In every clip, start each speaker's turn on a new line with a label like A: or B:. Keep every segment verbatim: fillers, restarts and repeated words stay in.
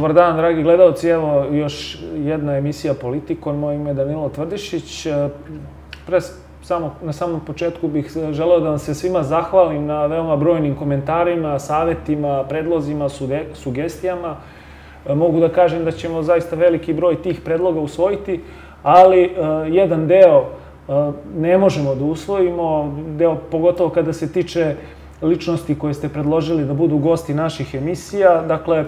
A: Dobar dan, dragi gledalci. Evo još jedna emisija Politikon. Moje ime je Danilo Tvrdišić. Pre, samo, na samom početku bih želeo da vam se svima zahvalim na veoma brojnim komentarima, savetima, predlozima, sugestijama. Mogu da kažem da ćemo zaista veliki broj tih predloga usvojiti, ali jedan deo ne možemo da usvojimo, deo pogotovo kada se tiče ličnosti koje ste predložili da budu gosti naših emisija. Dakle,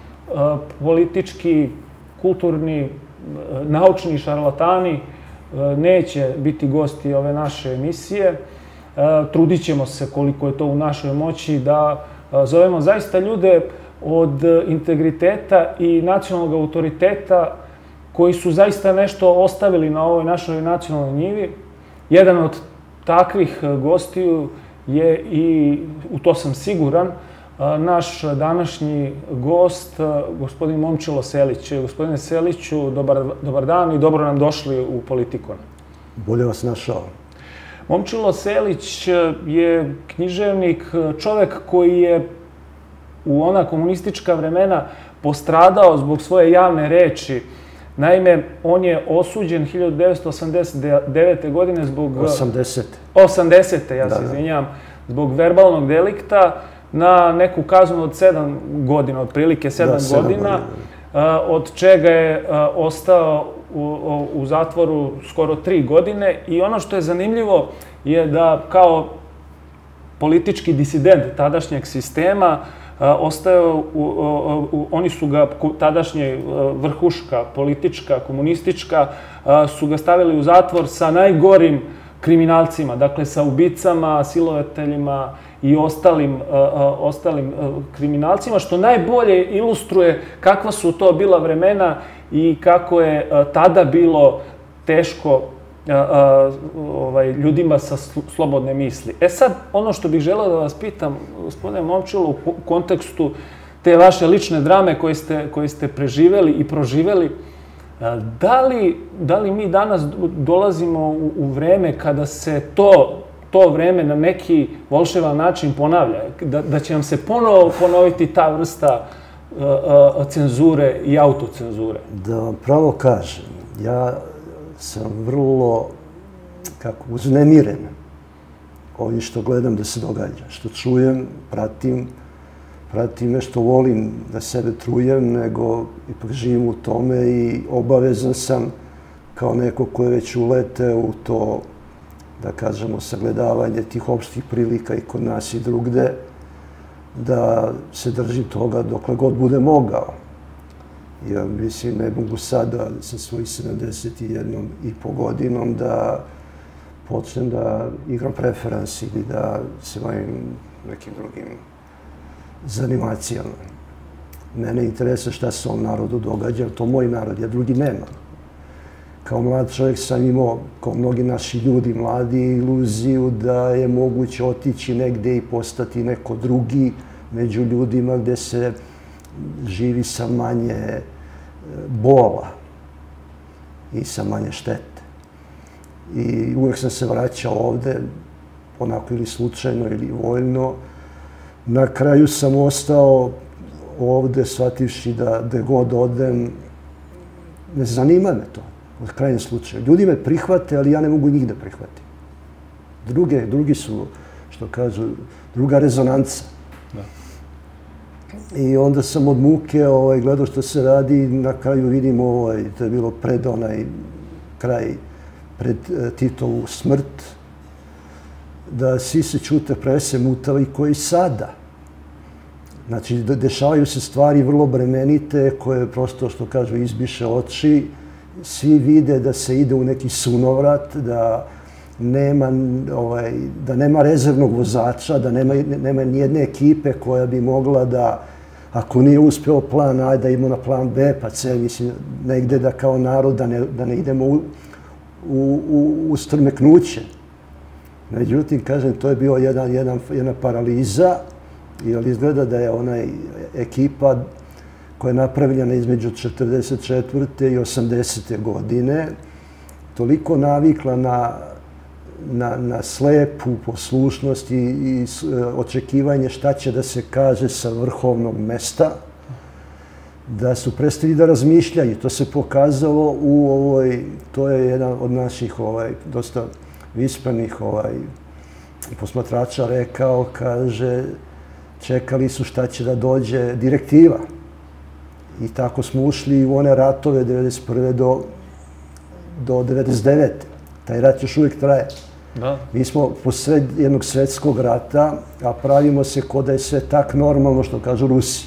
A: politički, kulturni, naučni šarlatani neće biti gosti ove naše emisije. Trudit ćemo se koliko je to u našoj moći da zovemo zaista ljude od integriteta i nacionalnog autoriteta koji su zaista nešto ostavili na ovoj našoj nacionalnoj njivi. Jedan od takvih gostiju je, i u to sam siguran, naš današnji gost, gospodin Momčilo Selić. Gospodine Seliću, dobar, dobar dan i dobro nam došli u Politikon.
B: Bolje vas našao.
A: Momčilo Selić je književnik, čovek koji je u ona komunistička vremena postradao zbog svoje javne reči. Naime, on je osuđen hiljadu devetsto osamdeset devete. godine zbog...
B: osamdesete.
A: osamdesete. ja se izvinjam, zbog verbalnog delikta na neku kaznu od sedam godina, otprilike sedam godina, od čega je ostao u zatvoru skoro tri godine. I ono što je zanimljivo je da kao politički disident tadašnjeg sistema ostao, oni su ga, tadašnje vrhuška, politička, komunistička, su ga stavili u zatvor sa najgorim kriminalcima, dakle sa ubicama, silovateljima i ostalim, ostalim kriminalcima, što najbolje ilustruje kakva su to bila vremena i kako je tada bilo teško ovaj, ljudima sa slobodne misli. E sad, ono što bih želeo da vas pitam, gospodine Momčilo, u kontekstu te vaše lične drame koje ste, koje ste preživeli i proživeli, da li, da li mi danas dolazimo u, u vreme kada se to, to vreme na neki volševan način ponavlja? Da, da će nam se ponovo ponoviti ta vrsta uh, uh, cenzure i autocenzure?
B: Da vam pravo kažem, ja sam vrlo, kako, uznemiren ovim što gledam da se događa, što čujem, pratim, pratim nešto, volim da sebe trujem, nego ipak živim u tome i obavezan sam kao neko ko je već uleteo u to, da kažemo, sagledavanje tih opštih prilika i kod nas i drugde, da se držim toga dokle god bude mogao. Ja mislim, ne mogu sada sa svojih sedamdeset jedan i po godinom da počnem da igram preferans ili da se bavim nekim drugim zanimacijama. Mene interesuje šta se ovom narodu događa, to moj narod, ja drugi nemam. Kao mlad čovjek sam imao, kao mnogi naši ljudi mladi, iluziju da je moguće otići negde i postati neko drugi među ljudima gde se živi sa manje bola i sa manje štete. I uvijek sam se vraćao ovde, onako ili slučajno ili voljno. Na kraju sam ostao ovde, shvativši da gde god odem, ne zanima me to, u krajnjem slučaju. Ljudi me prihvate, ali ja ne mogu njih da prihvatim. Druge, drugi su, što kažu, druga rezonanca. I onda sam od muke ovaj, gledao što se radi i na kraju vidim ovaj, to je bilo pred onaj kraj, pred Titovu smrt, da svi se čute prese mutali koji sada. Znači, dešavaju se stvari vrlo bremenite koje prosto, što kažu, izbiše oči. Svi vide da se ide u neki sunovrat, da nema, ovaj, da nema rezervnog vozača, da nema, nema nijedne ekipe koja bi mogla da, ako nije uspeo plan A, da idemo na plan B, pa C, mislim, negde da kao narod, da ne, da ne idemo u, u, u, u strmeknuće. Međutim, kažem, to je bio jedan, jedan, jedna paraliza, jer izgleda da je onaj ekipa koja je napravljena između četrdeset četvrte i osamdesete godine toliko navikla na, na, na slepu poslušnost i, i očekivanje šta će da se kaže sa vrhovnog mesta, da su prestali da razmišljaju. To se pokazalo u ovoj, to je jedan od naših ovaj, dosta vispanih ovaj, posmatrača rekao, kaže, čekali su šta će da dođe direktiva. I tako smo ušli u one ratove devedeset prve do, do devedeset devete. Taj rat još uvijek traje.
A: Da.
B: Mi smo posred jednog svjetskog rata, a pravimo se ko da je sve tak normalno što kažu Rusi.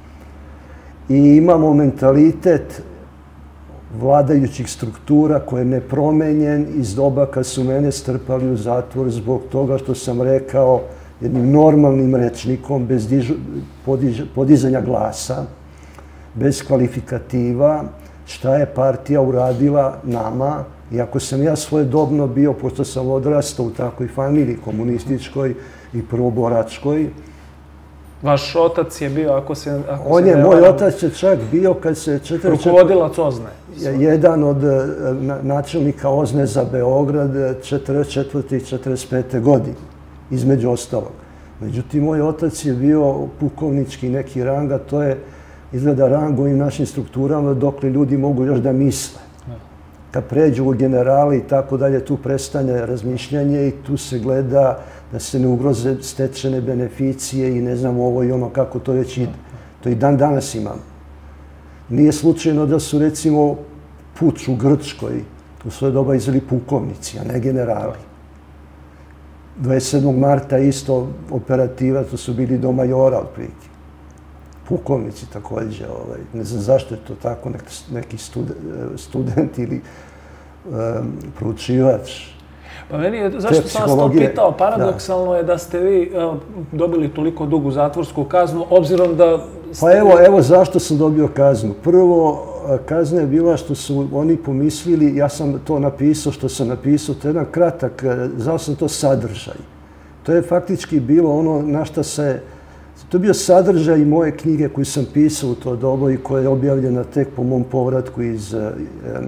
B: I imamo mentalitet vladajućih struktura koji je nepromenjen iz doba kad su mene strpali u zatvor zbog toga što sam rekao jednim normalnim rečnikom, bez dižu, podiž, podizanja glasa, bez kvalifikativa, šta je partija uradila nama. Iako sam ja svojedobno bio, pošto sam odrastao u takvoj familiji komunističkoj i prvoboračkoj.
A: Vaš otac je bio, ako se... Ako
B: On
A: se
B: je,
A: ne
B: moj
A: varam,
B: otac je čak bio kad se...
A: rukovodilac Ozne.
B: Jedan od na, načelnika Ozne za Beograd četrdeset četvrte i četrdeset pete godine, između ostalog. Međutim, moj otac je bio pukovnički neki rang, a to je izgleda rang u ovim našim strukturama dokle ljudi mogu još da misle. Kad pređu u generali i tako dalje, tu prestane razmišljanje i tu se gleda da se ne ugroze stečene beneficije i ne znam ovo i ono kako to već ide. To i dan danas imam. Nije slučajno da su recimo puč u Grčkoj u svoje doba izveli pukovnici, a ne generali. dvadeset sedmog marta isto operativa, to su bili do majora otprilike. Pukovnici također, ovaj, ne znam zašto je to tako, neki student, student ili um, proučivač.
A: Pa meni je, zašto sam vas to pitao, paradoksalno da. je da ste vi uh, dobili toliko dugu zatvorsku kaznu, obzirom da... Ste...
B: Pa evo, evo zašto sam dobio kaznu. Prvo, kazna je bila što su oni pomislili, ja sam to napisao što sam napisao, to je jedan kratak, zvao sam to sadržaj. To je faktički bilo ono na šta se... To je bio sadržaj moje knjige koju sam pisao u to dobu i koja je objavljena tek po mom povratku iz e, e,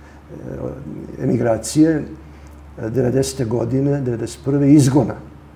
B: emigracije devedesete godine, devedeset prve izgona.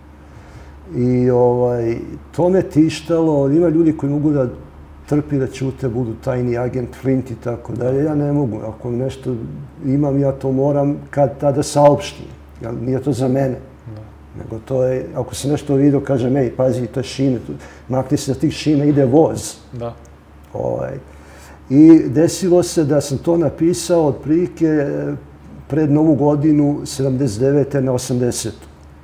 B: I ovaj, to me tištalo. Ima ljudi koji mogu da trpi da ćute, budu tajni agent, Flint i tako dalje. Ja ne mogu. Ako nešto imam, ja to moram kad tada saopštim. Nije to za mene. Nego to je, ako se nešto vidio, kažem, ej, pazi, to je šine, makni se da tih šina ide voz.
A: Da.
B: Ovaj. I desilo se da sam to napisao otprilike pred Novu godinu sedamdeset devete na osamdesetu.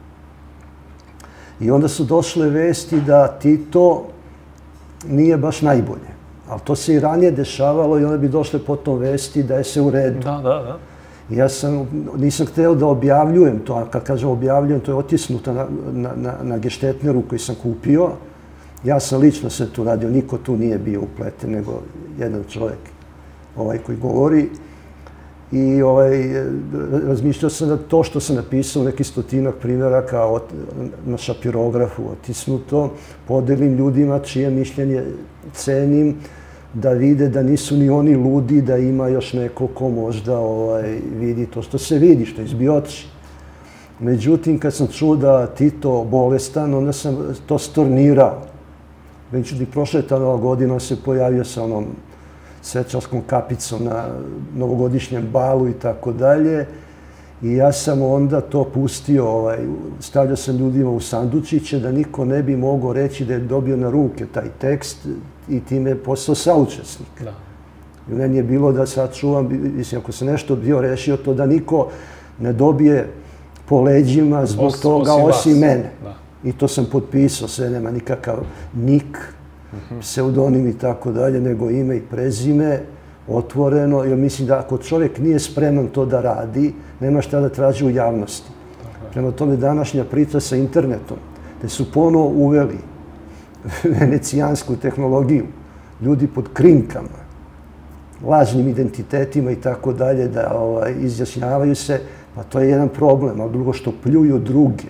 B: I onda su došle vesti da Tito nije baš najbolje. Ali to se i ranije dešavalo i onda bi došle potom vesti da je se u redu.
A: Da, da, da.
B: Ja sam, nisam htio da objavljujem to, a kad kažem objavljujem, to je otisnuto na, na, na, na geštetneru koji sam kupio. Ja sam lično sve tu radio, niko tu nije bio upleten, nego jedan čovjek ovaj, koji govori. I ovaj, razmišljao sam da to što sam napisao, neki stotinak primjeraka od, na šapirografu otisnuto, podelim ljudima čije mišljenje cenim, da vide da nisu ni oni ludi, da ima još neko ko možda ovaj, vidi to što se vidi, što izbioči. Međutim, kad sam čuo da Tito bolestan, onda sam to stornirao. Međutim, prošla je ta nova godina, on se pojavio sa onom svečarskom kapicom na novogodišnjem balu i tako dalje. I ja sam onda to pustio, ovaj, stavljao sam ljudima u sandučiće da niko ne bi mogao reći da je dobio na ruke taj tekst i time je postao saučesnik. Da. I meni je bilo da sačuvam, mislim, ako se nešto bio rešio, to da niko ne dobije po leđima zbog Os, toga, osim, osim mene. Da. I to sam potpisao, sve nema nikakav nik, uh-huh. pseudonim i tako dalje, nego ime i prezime, otvoreno, jer mislim da ako čovjek nije spreman to da radi, nema šta da traži u javnosti. Tako. Prema tome današnja priča sa internetom, da su ponovo uveli venecijansku tehnologiju, ljudi pod krinkama, lažnim identitetima i tako dalje, da ovaj, izjašnjavaju se, pa to je jedan problem, a drugo što pljuju druge,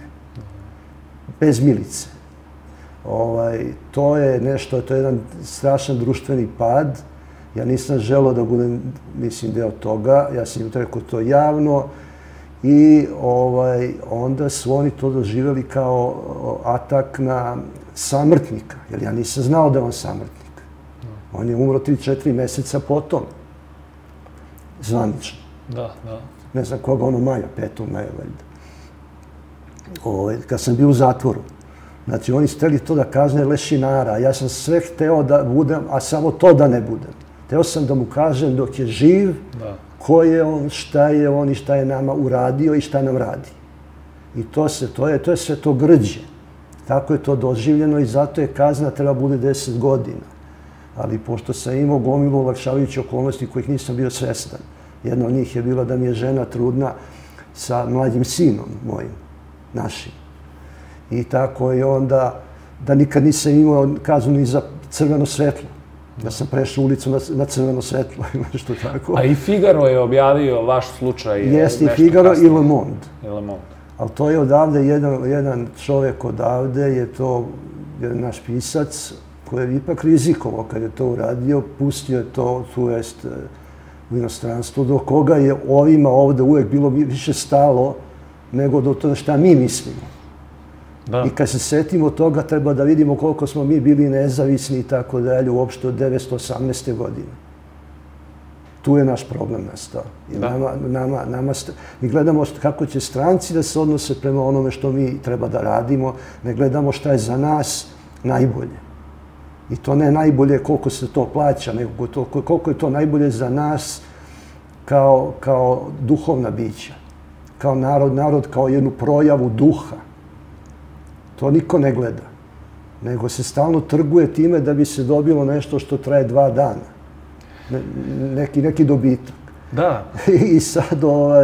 B: bez milice. Ovaj, to je nešto, to je jedan strašan društveni pad. Ja nisam želeo da budem, mislim, deo toga. Ja sam im rekao to javno i ovaj, onda su oni to doživjeli kao atak na samrtnika, jer ja nisam znao da je on samrtnik. On je umro tri četiri meseca potom. Zvanično.
A: Da, da.
B: Ne znam koga, ono maja, petog maja, valjda. Kad sam bio u zatvoru. Znači, oni su hteli to da kazne lešinara. Ja sam sve hteo da budem, a samo to da ne budem. Hteo sam da mu kažem dok je živ, ko je on, šta je on i šta je nama uradio i šta nam radi. I to se, to je, to je sve to grđe. Tako je to doživljeno i zato je kazna treba bude deset godina. Ali pošto sam imao gomilu olakšavajuće okolnosti kojih nisam bio svestan. Jedna od njih je bila da mi je žena trudna sa mlađim sinom mojim, našim. I tako je onda, da nikad nisam imao kaznu ni za crveno svetlo. Da sam prešao ulicu na crveno svetlo ili nešto tako.
A: A i Figaro je objavio vaš slučaj.
B: Jeste, i Figaro i Le Monde.
A: I Le Monde.
B: Ali to je odavde, jedan čovjek odavde je to, naš pisac, koji je ipak rizikovao kad je to uradio, pustio je to, tu jest u inostranstvu, do koga je ovima ovde uvek bilo više stalo nego do toga šta mi mislimo. I kad se setimo toga, treba da vidimo koliko smo mi bili nezavisni i tako dalje, uopšte od devetsto osamnaeste. godine. Tu je naš problem nastao. Mi gledamo kako će stranci da se odnose prema onome što mi treba da radimo, ne gledamo šta je za nas najbolje. I to ne najbolje koliko se to plaća, nego koliko je to najbolje za nas kao duhovna bića, kao narod, narod kao jednu projavu duha. To niko ne gleda, nego se stalno trguje time da bi se dobilo nešto što traje dva dana. Neki dobitak.
A: Da.
B: I sad,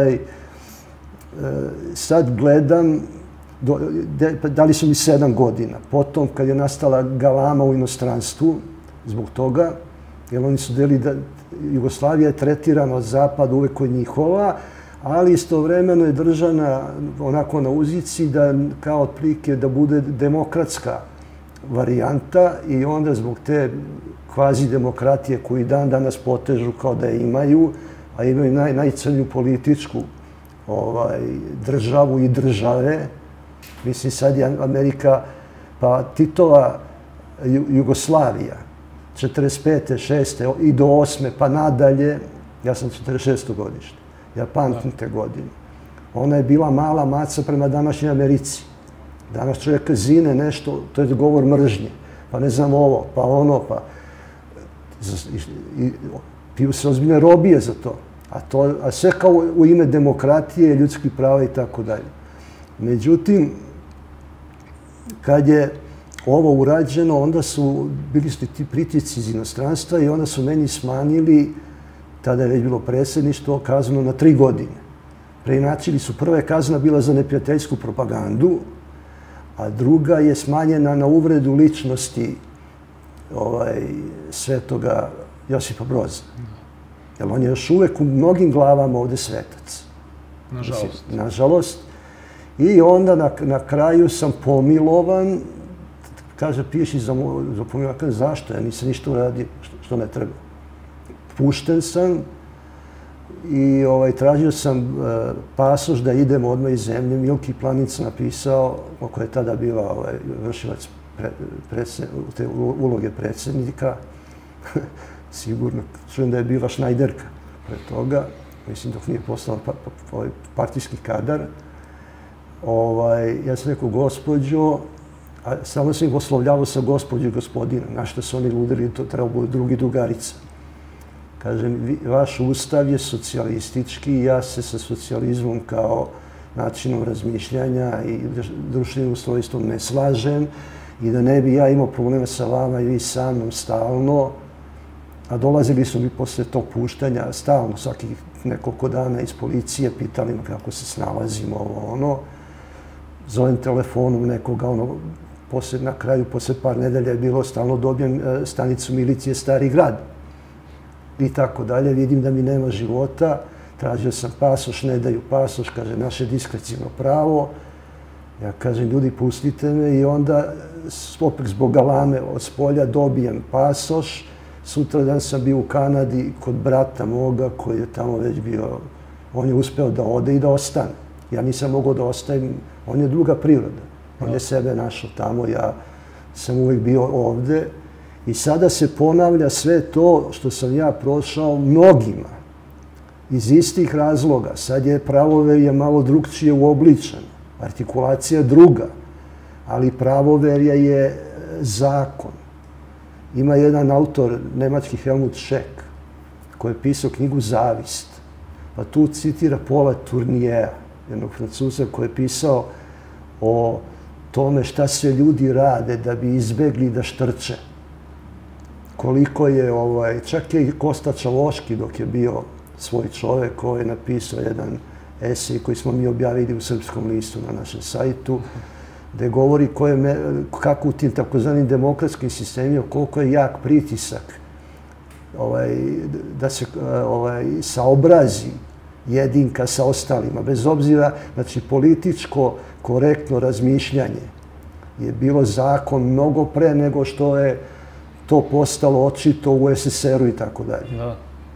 B: sad gledam, dali su mi sedam godina. Potom, kad je nastala galama u inostranstvu, zbog toga, jer oni su deli da Jugoslavija je tretirana od zapada uvek od njihova, ali istovremeno je držana onako na uzici da kao otprilike da bude demokratska varijanta i onda zbog te kvazi demokratije koji dan danas potežu kao da je imaju, a imaju najcrnju političku državu i države. Mislim, sad je Amerika, pa Titova Jugoslavija, četrdeset pete, šeste i do osme, pa nadalje, ja sam četrdeset šeste godište. Ja pamtim te godine. Ona je bila mala maca prema današnjoj Americi. Danas čovjek zine nešto, to je govor mržnje. Pa ne znam ovo, pa ono, pa... Piju se ozbiljne robije za to. A sve kao u ime demokratije, ljudskih prava i tako dalje. Međutim, kad je ovo urađeno, onda su bili su ti pritisci iz inostranstva i onda su meni smanjili, tada je već bilo predsjedništvo, kazno na tri godine. Preinačili su, prva je kazna bila za neprijateljsku propagandu, a druga je smanjena na uvredu ličnosti svetoga Josipa Broza. Jer on je još uvek u mnogim glavama ovde svetac.
A: Nažalost.
B: Nažalost. I onda na kraju sam pomilovan, kaže, piješ i za pomilovan, kaže, zašto? Ja nisam ništa uradio što ne treba. Pušten sam i tražio sam pasoš da idem odmah iz zemlje. Milki Planica napisao, koja je tada bila vršilac te uloge predsjednika, sigurno, čujem da je bila Šnajderka pre toga, mislim dok nije postala partijski kadar. Ja sam rekao, gospođo, a samo sam ih oslovljavao sa gospođo i gospodina, na što su oni ludili, to treba bude drugi drugarica. Kažem, vaš ustav je socijalistički i ja se sa socijalizmom kao načinom razmišljanja i društvenim ustrojstvom ne slažem i da ne bi ja imao problema sa vama i vi sa mnom stalno, a dolazili su mi posle tog puštanja stalno, svakih nekoliko dana iz policije, pitali me kako se snalazimo, ovo ono. Zovem telefonom nekoga, ono, na kraju, posle par nedelja je bilo stalno dobijem stanicu milicije Stari grad. I tako dalje, vidim da mi nema života, tražio sam pasoš, ne daju pasoš, kaže, naše diskrecijno pravo. Ja kažem, ljudi, pustite me i onda opet zbog galame od spolja dobijem pasoš. Sutra dan sam bio u Kanadi kod brata moga koji je tamo već bio, on je uspeo da ode i da ostane. Ja nisam mogao da ostavim, on je druga priroda. On je sebe našao tamo, ja sam uvijek bio ovde I sada se ponavlja sve to što sam ja prošao mnogima. Iz istih razloga. Sad je pravoverje malo drugčije uobličeno. Artikulacija druga. Ali pravoverje je zakon. Ima jedan autor, nemački Helmut Schek, koji je pisao knjigu Zavist. Pa tu citira Paula Tourniéra, jednog Francuza koji je pisao o tome šta sve ljudi rade da bi izbegli da štrče. Koliko je, ovaj, čak je i Kosta Čaloški dok je bio svoj čovjek koji je napisao jedan esej koji smo mi objavili u Srpskom listu na našem sajtu, gde govori kako u tim takozvanim demokratskim sistemima, koliko je jak pritisak ovaj, da se ovaj, saobrazi jedinka sa ostalima. Bez obzira, znači, političko korektno razmišljanje je bilo zakon mnogo pre nego što je to postalo očito u es es er u i tako dalje.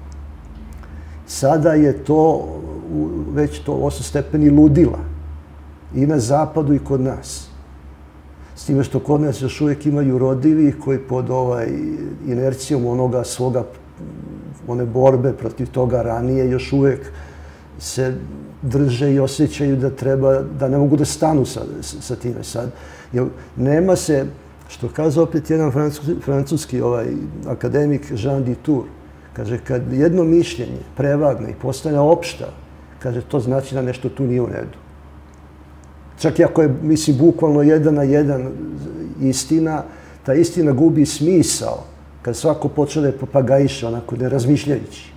B: Sada je to već to osam stepeni ludila. I na zapadu i kod nas. S time što kod nas još uvijek imaju rodivi koji pod ovaj inercijom onoga svoga, one borbe protiv toga ranije, još uvijek se drže i osjećaju da treba, da ne mogu da stanu sa, sa time sad. Jer nema se, što kaže opet jedan francuski, francuski ovaj, akademik Jean Dutour, kaže, kad jedno mišljenje prevagne i postane opšta, kaže, to znači da nešto tu nije u redu. Čak i ako je, mislim, bukvalno jedan na jedan istina, ta istina gubi smisao kad svako počne da je papagajiše, onako ne razmišljajući.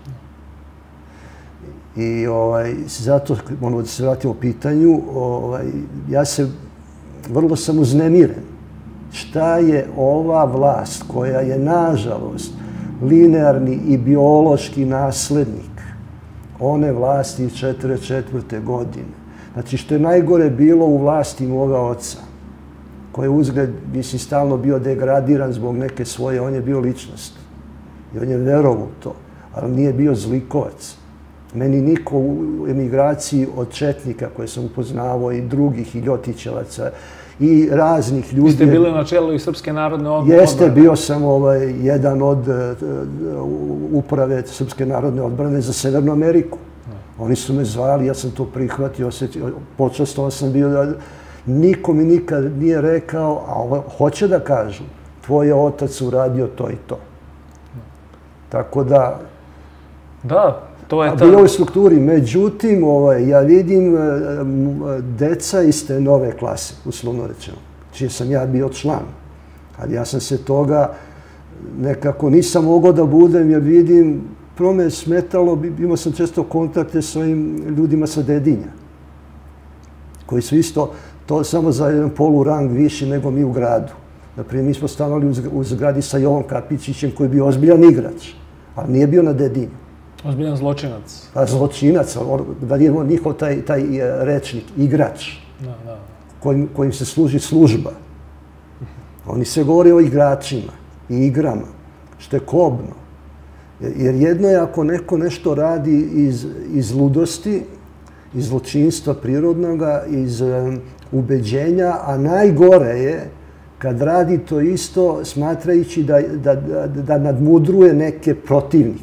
B: I ovaj, zato, ono, da se vratimo pitanju, ovaj, ja se, vrlo sam uznemiren. Šta je ova vlast koja je, nažalost, linearni i biološki naslednik one vlasti iz četrdeset četvrte godine. Znači, što je najgore bilo u vlasti moga oca, koji je uzgled, mislim, stalno bio degradiran zbog neke svoje, on je bio ličnost. I on je verovao u to, ali nije bio zlikovac. Meni niko u emigraciji od četnika koje sam upoznavao i drugih, i Ljotićevaca, i raznih ljudi. Vi
A: ste bili na čelu i Srpske narodne odbrane?
B: Jeste, bio sam ovaj, jedan od uprave Srpske narodne odbrane za Severnu Ameriku. Oni su me zvali, ja sam to prihvatio, počastovan sam bio da niko mi nikad nije rekao, a hoće da kažu, tvoj je otac uradio to i to. Tako da...
A: Da, to je ta...
B: Bilo u strukturi. Međutim, ja vidim deca iz te nove klase, uslovno rečeno, čije sam ja bio član. Ali ja sam se toga nekako nisam mogao da budem, jer vidim, prvo me smetalo, imao sam često kontakte s ovim ljudima sa Dedinja, koji su isto to samo za jedan polurang viši nego mi u gradu. Naprimjer, mi smo stanovali u zgradi sa Jovom Kapičićem, koji je bio ozbiljan igrač, ali nije bio na Dedinju.
A: Ozbiljan zločinac.
B: Pa zločinac, da je njihov taj, taj rečnik, igrač,
A: da, da.
B: Kojim, kojim se služi služba. Oni se govore o igračima i igrama, što je kobno. Jer jedno je ako neko nešto radi iz, iz ludosti, iz zločinstva prirodnoga, iz um, ubeđenja, a najgore je kad radi to isto smatrajući da, da, da, da nadmudruje neke protivnike.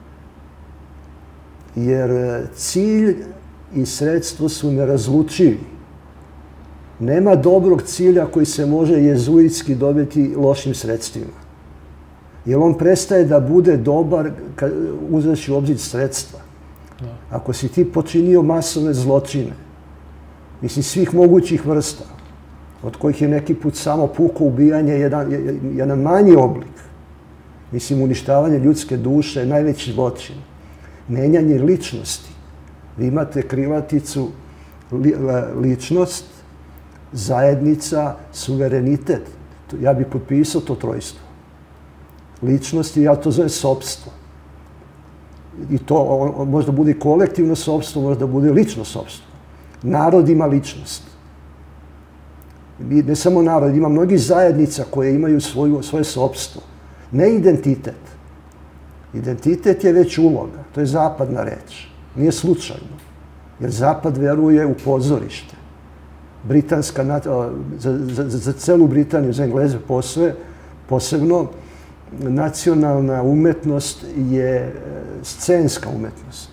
B: Jer cilj i sredstvo su nerazlučivi. Nema dobrog cilja koji se može jezuitski dobiti lošim sredstvima. Jer on prestaje da bude dobar uzevši u obzir sredstva. Ako si ti počinio masovne zločine, mislim svih mogućih vrsta, od kojih je neki put samo puko ubijanje, jedan, jedan manji oblik, mislim uništavanje ljudske duše, najveći zločin, menjanje ličnosti. Vi imate krilaticu li, ličnost, zajednica, suverenitet. Ja bih potpisao to trojstvo. Ličnost, ja to zovem sopstvo. I to možda bude kolektivno sopstvo, možda bude lično sopstvo. Narod ima ličnost. Ne samo narod, ima mnogi zajednica koje imaju svoju, svoje sopstvo. Ne identitet. Identitet je već uloga. To je zapadna reč. Nije slučajno. Jer zapad veruje u pozorište. Britanska, za, za, za celu Britaniju, za Engleze posve, posebno, nacionalna umetnost je scenska umetnost.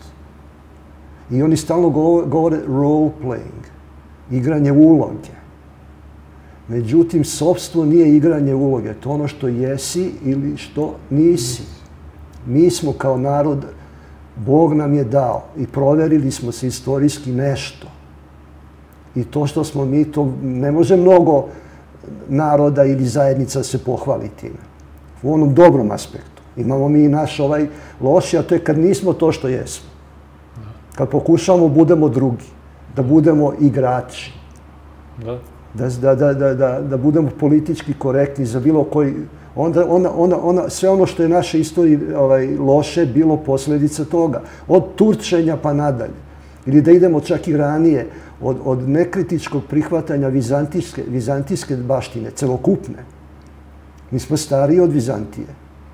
B: I oni stalno govore role playing, igranje uloge. Međutim, sopstvo nije igranje uloge, to je ono što jesi ili što nisi. Mi smo kao narod, Bog nam je dao i proverili smo se istorijski nešto. I to što smo mi, to ne može mnogo naroda ili zajednica se pohvaliti u onom dobrom aspektu. Imamo mi i naš ovaj loši, a to je kad nismo to što jesmo. Kad pokušamo, budemo drugi, da budemo igrači. Da. Da, da, da, da, da budemo politički korektni za bilo koji... Onda, onda, onda, onda sve ono što je naše istoriji ovaj, loše bilo posljedica toga. Od Turčenja pa nadalje. Ili da idemo čak i ranije, od, od nekritičkog prihvatanja vizantijske, vizantijske baštine, celokupne. Mi smo stariji od Vizantije.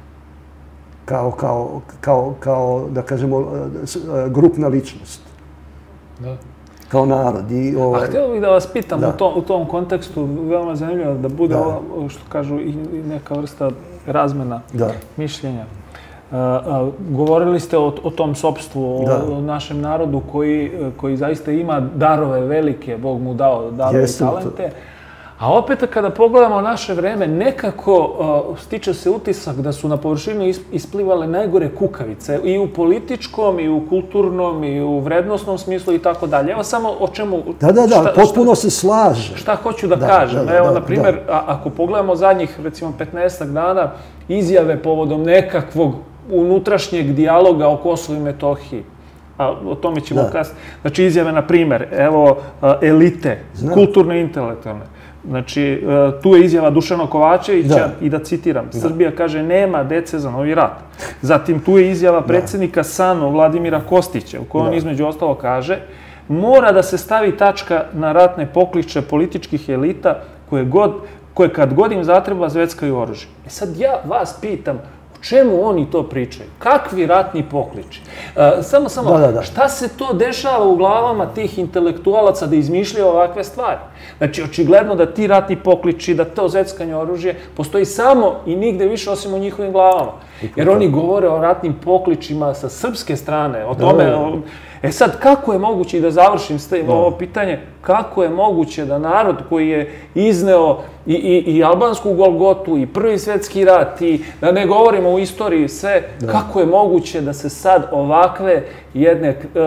B: Kao, kao, kao, kao da kažemo, grupna ličnost. Da. Kao narod. I, ovaj...
A: A htio bih da vas pitam da. u, tom, u tom kontekstu, veoma zanimljivo da bude da. ovo, što kažu, i neka vrsta razmena da. mišljenja. Uh, uh, govorili ste o, o tom sopstvu, o, o našem narodu koji, koji zaista ima darove velike, Bog mu dao darove i talente. To. A opet, kada pogledamo naše vreme, nekako uh, stiče se utisak da su na površinu isplivale najgore kukavice i u političkom, i u kulturnom, i u vrednostnom smislu i tako dalje. Evo samo o čemu...
B: Da, da, da, potpuno se slaže.
A: Šta hoću da kažem? Evo, na primjer, ako pogledamo zadnjih, recimo, petnaestak dana, izjave povodom nekakvog unutrašnjeg dijaloga o Kosovu i Metohiji. A o tome ćemo kasnije. Znači, izjave, na primjer, evo, elite, kulturne i intelektualne. Znači, tu je izjava Dušana Kovačevića i da citiram, Srbija kaže nema dece za novi rat. Zatim tu je izjava predsjednika S A N O Vladimira Kostića u kojoj on između ostalo kaže mora da se stavi tačka na ratne pokliče političkih elita koje, god, koje kad god im zatreba zveckaju oružje. E sad ja vas pitam, čemu oni to pričaju? Kakvi ratni pokliči? E, samo, samo, da, da, da. Šta se to dešava u glavama tih intelektualaca da izmišljaju ovakve stvari? Znači, očigledno da ti ratni pokliči, da to zveckanje oružje postoji samo i nigde više osim u njihovim glavama. Jer oni govore o ratnim pokličima sa srpske strane, o tome... Da, da, da. E sad, kako je moguće, i da završim s tim ovo pitanje, kako je moguće da narod koji je izneo i, i, i albansku Golgotu, i Prvi svjetski rat, i da ne govorimo u istoriji sve, da. Kako je moguće da se sad ovakve jedne uh,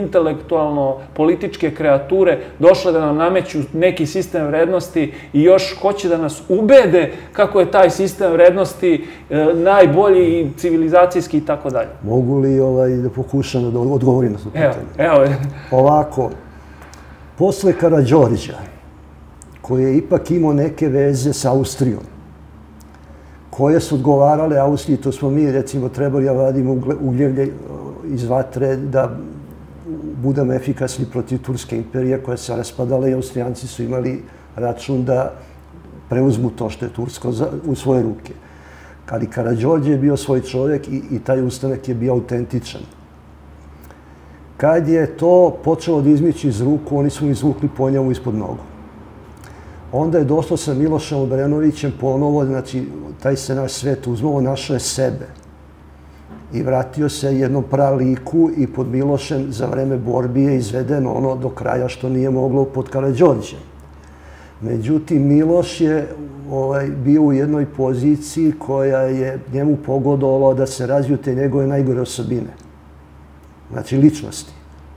A: intelektualno-političke kreature došle da nam nameću neki sistem vrednosti i još hoće da nas ubede kako je taj sistem vrednosti uh, najbolji i civilizacijski i tako dalje.
B: Mogu li ovaj, da pokušam da odgovorim na to pitanje?
A: Evo, evo.
B: Ovako, posle Karađorđa, koji je ipak imao neke veze s Austrijom, koje su odgovarale Austriji, to smo mi, recimo, trebali da vadimo ugljevlje iz vatre da budemo efikasni protiv Turske imperije koja se raspadala i Austrijanci su imali račun da preuzmu to što je Tursko u svoje ruke. Ali Karađorđe je bio svoj čovjek i, i taj ustanak je bio autentičan. Kad je to počelo da izmići iz ruku, oni su mu izvukli po njemu ispod nogu. Onda je došlo sa Milošem Obrenovićem ponovo, znači taj se naš svet uzmao, našao je sebe. I vratio se jednom praliku i pod Milošem za vreme borbi je izvedeno ono do kraja što nije moglo pod Karađorđem. Međutim, Miloš je ovaj, bio u jednoj poziciji koja je njemu pogodovala da se razviju te njegove najgore osobine. Znači, ličnosti.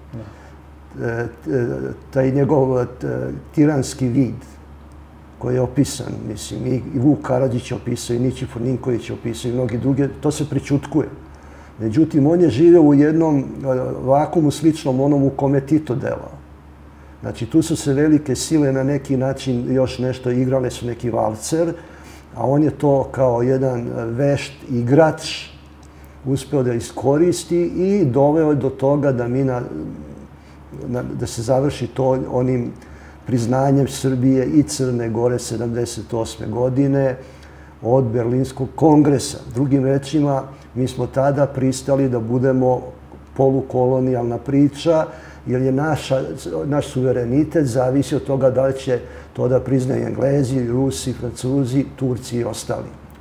B: E, taj njegov tiranski vid koji je opisan, mislim, i Vuk Karadžić je opisao, i Nićifor Ninković je opisao, i mnogi drugi, to se pričutkuje. Međutim, on je živio u jednom vakumu sličnom onom u kome Tito delao. Znači, tu su se velike sile na neki način još nešto igrale, su neki valcer, a on je to kao jedan vešt igrač uspeo da iskoristi i doveo do toga da mi na, na, da se završi to onim priznanjem Srbije i Crne Gore sedamdeset osme godine od Berlinskog kongresa. Drugim rečima, mi smo tada pristali da budemo polukolonijalna priča, jer je naša, naš suverenitet zavisi od toga da li će to da priznaju Englezi, Rusi, Francuzi, Turci i ostali.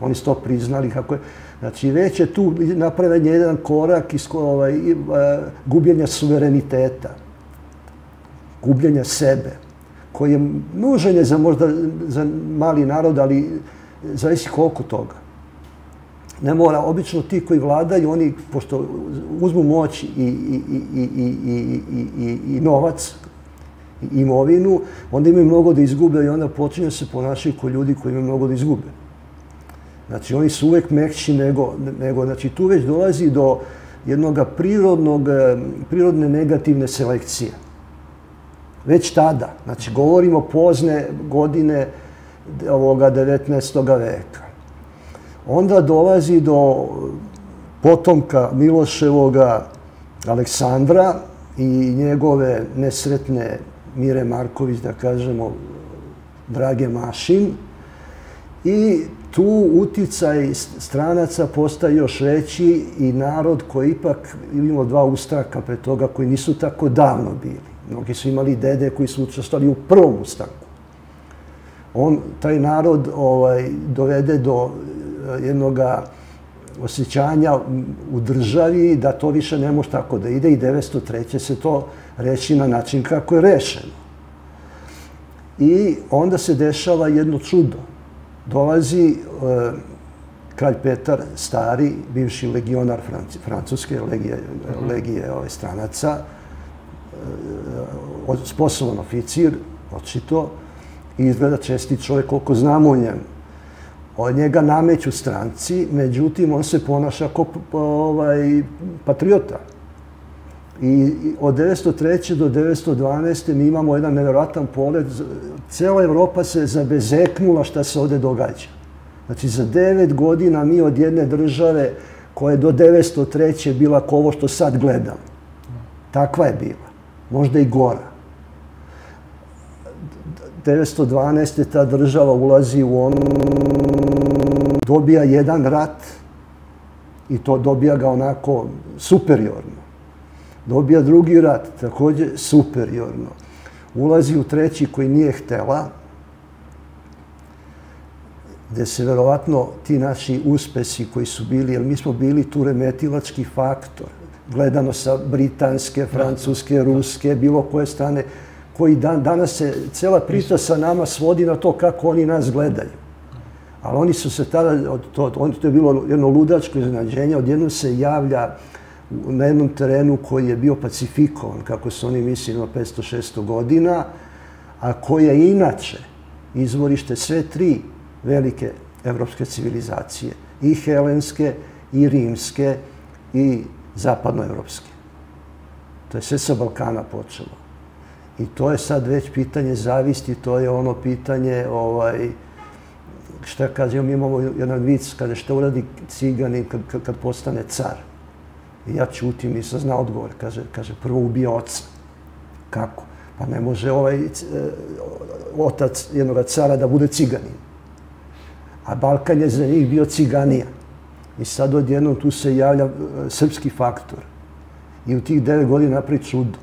B: Oni su to priznali kako je. Znači, već je tu napravljen jedan korak iz ovaj, gubljenja suvereniteta, gubljenja sebe, koji je nužan je za možda za mali narod, ali zavisi koliko toga. Ne mora, obično ti koji vladaju, oni, pošto uzmu moć i, i, i, i, i, i, i novac, i imovinu, onda imaju mnogo da izgube i onda počinju se ponašati kao ljudi koji imaju mnogo da izgube. Znači, oni su uvek mekši nego, nego, znači, tu već dolazi do jednog prirodnog, prirodne negativne selekcije. Već tada, znači, govorimo pozne godine ovoga devetnaestog veka. Onda dolazi do potomka Miloševoga Aleksandra i njegove nesretne Mire Marković, da kažemo, Drage Mašin. I tu uticaj stranaca postaje još veći i narod koji ipak imao dva ustanka pre toga koji nisu tako davno bili. Mnogi su imali dede koji su učestvovali u prvom ustanku. On, taj narod ovaj, dovede do jednog osjećanja u državi da to više ne može tako da ide i devetsto treće se to reši na način kako je rešeno. I onda se dešava jedno čudo. Dolazi e, kralj Petar Stari, bivši legionar Francuske, legije, legije ove, stranaca, e, sposoban oficir, očito, i izgleda čestit čovjek koliko znamo o njemu. Od njega nameću stranci, međutim, on se ponaša kao ovaj, patriota. I od devetsto treće do devetsto dvanaeste mi imamo jedan nevjerojatan polet. Cijela Evropa se zabezeknula šta se ovdje događa. Znači, za devet godina mi od jedne države koja je do devetsto treće bila kao ovo što sad gledam. Takva je bila. Možda i gora. devetsto dvanaeste ta država ulazi u on, dobija jedan rat i to dobija ga onako superiorno. Dobija drugi rat, također superiorno. Ulazi u treći koji nije htela, gde se verovatno ti naši uspesi koji su bili, jer mi smo bili tu remetilački faktor, gledano sa britanske, francuske, ruske, bilo koje strane, koji dan, danas se cela priča sa nama svodi na to kako oni nas gledaju. Ali oni su se tada, to, to je bilo jedno ludačko iznenađenje, odjednom se javlja na jednom terenu koji je bio pacifikovan, kako su oni mislili na petsto šesto godina, a koji je inače izvorište sve tri velike evropske civilizacije, i helenske, i rimske, i zapadnoevropske. To je sve sa Balkana počelo. I to je sad već pitanje zavisti, to je ono pitanje, ovaj, šta kaže, mi imamo jedan vic, kada šta uradi ciganin kad, kad, kad postane car. I ja čutim, nisam znao odgovor, kaže, kaže prvo ubije oca. Kako? Pa ne može ovaj e, otac jednog cara da bude ciganin. A Balkan je za njih bio ciganija. I sad odjednom tu se javlja e, srpski faktor. I u tih devet godina napravi čudo.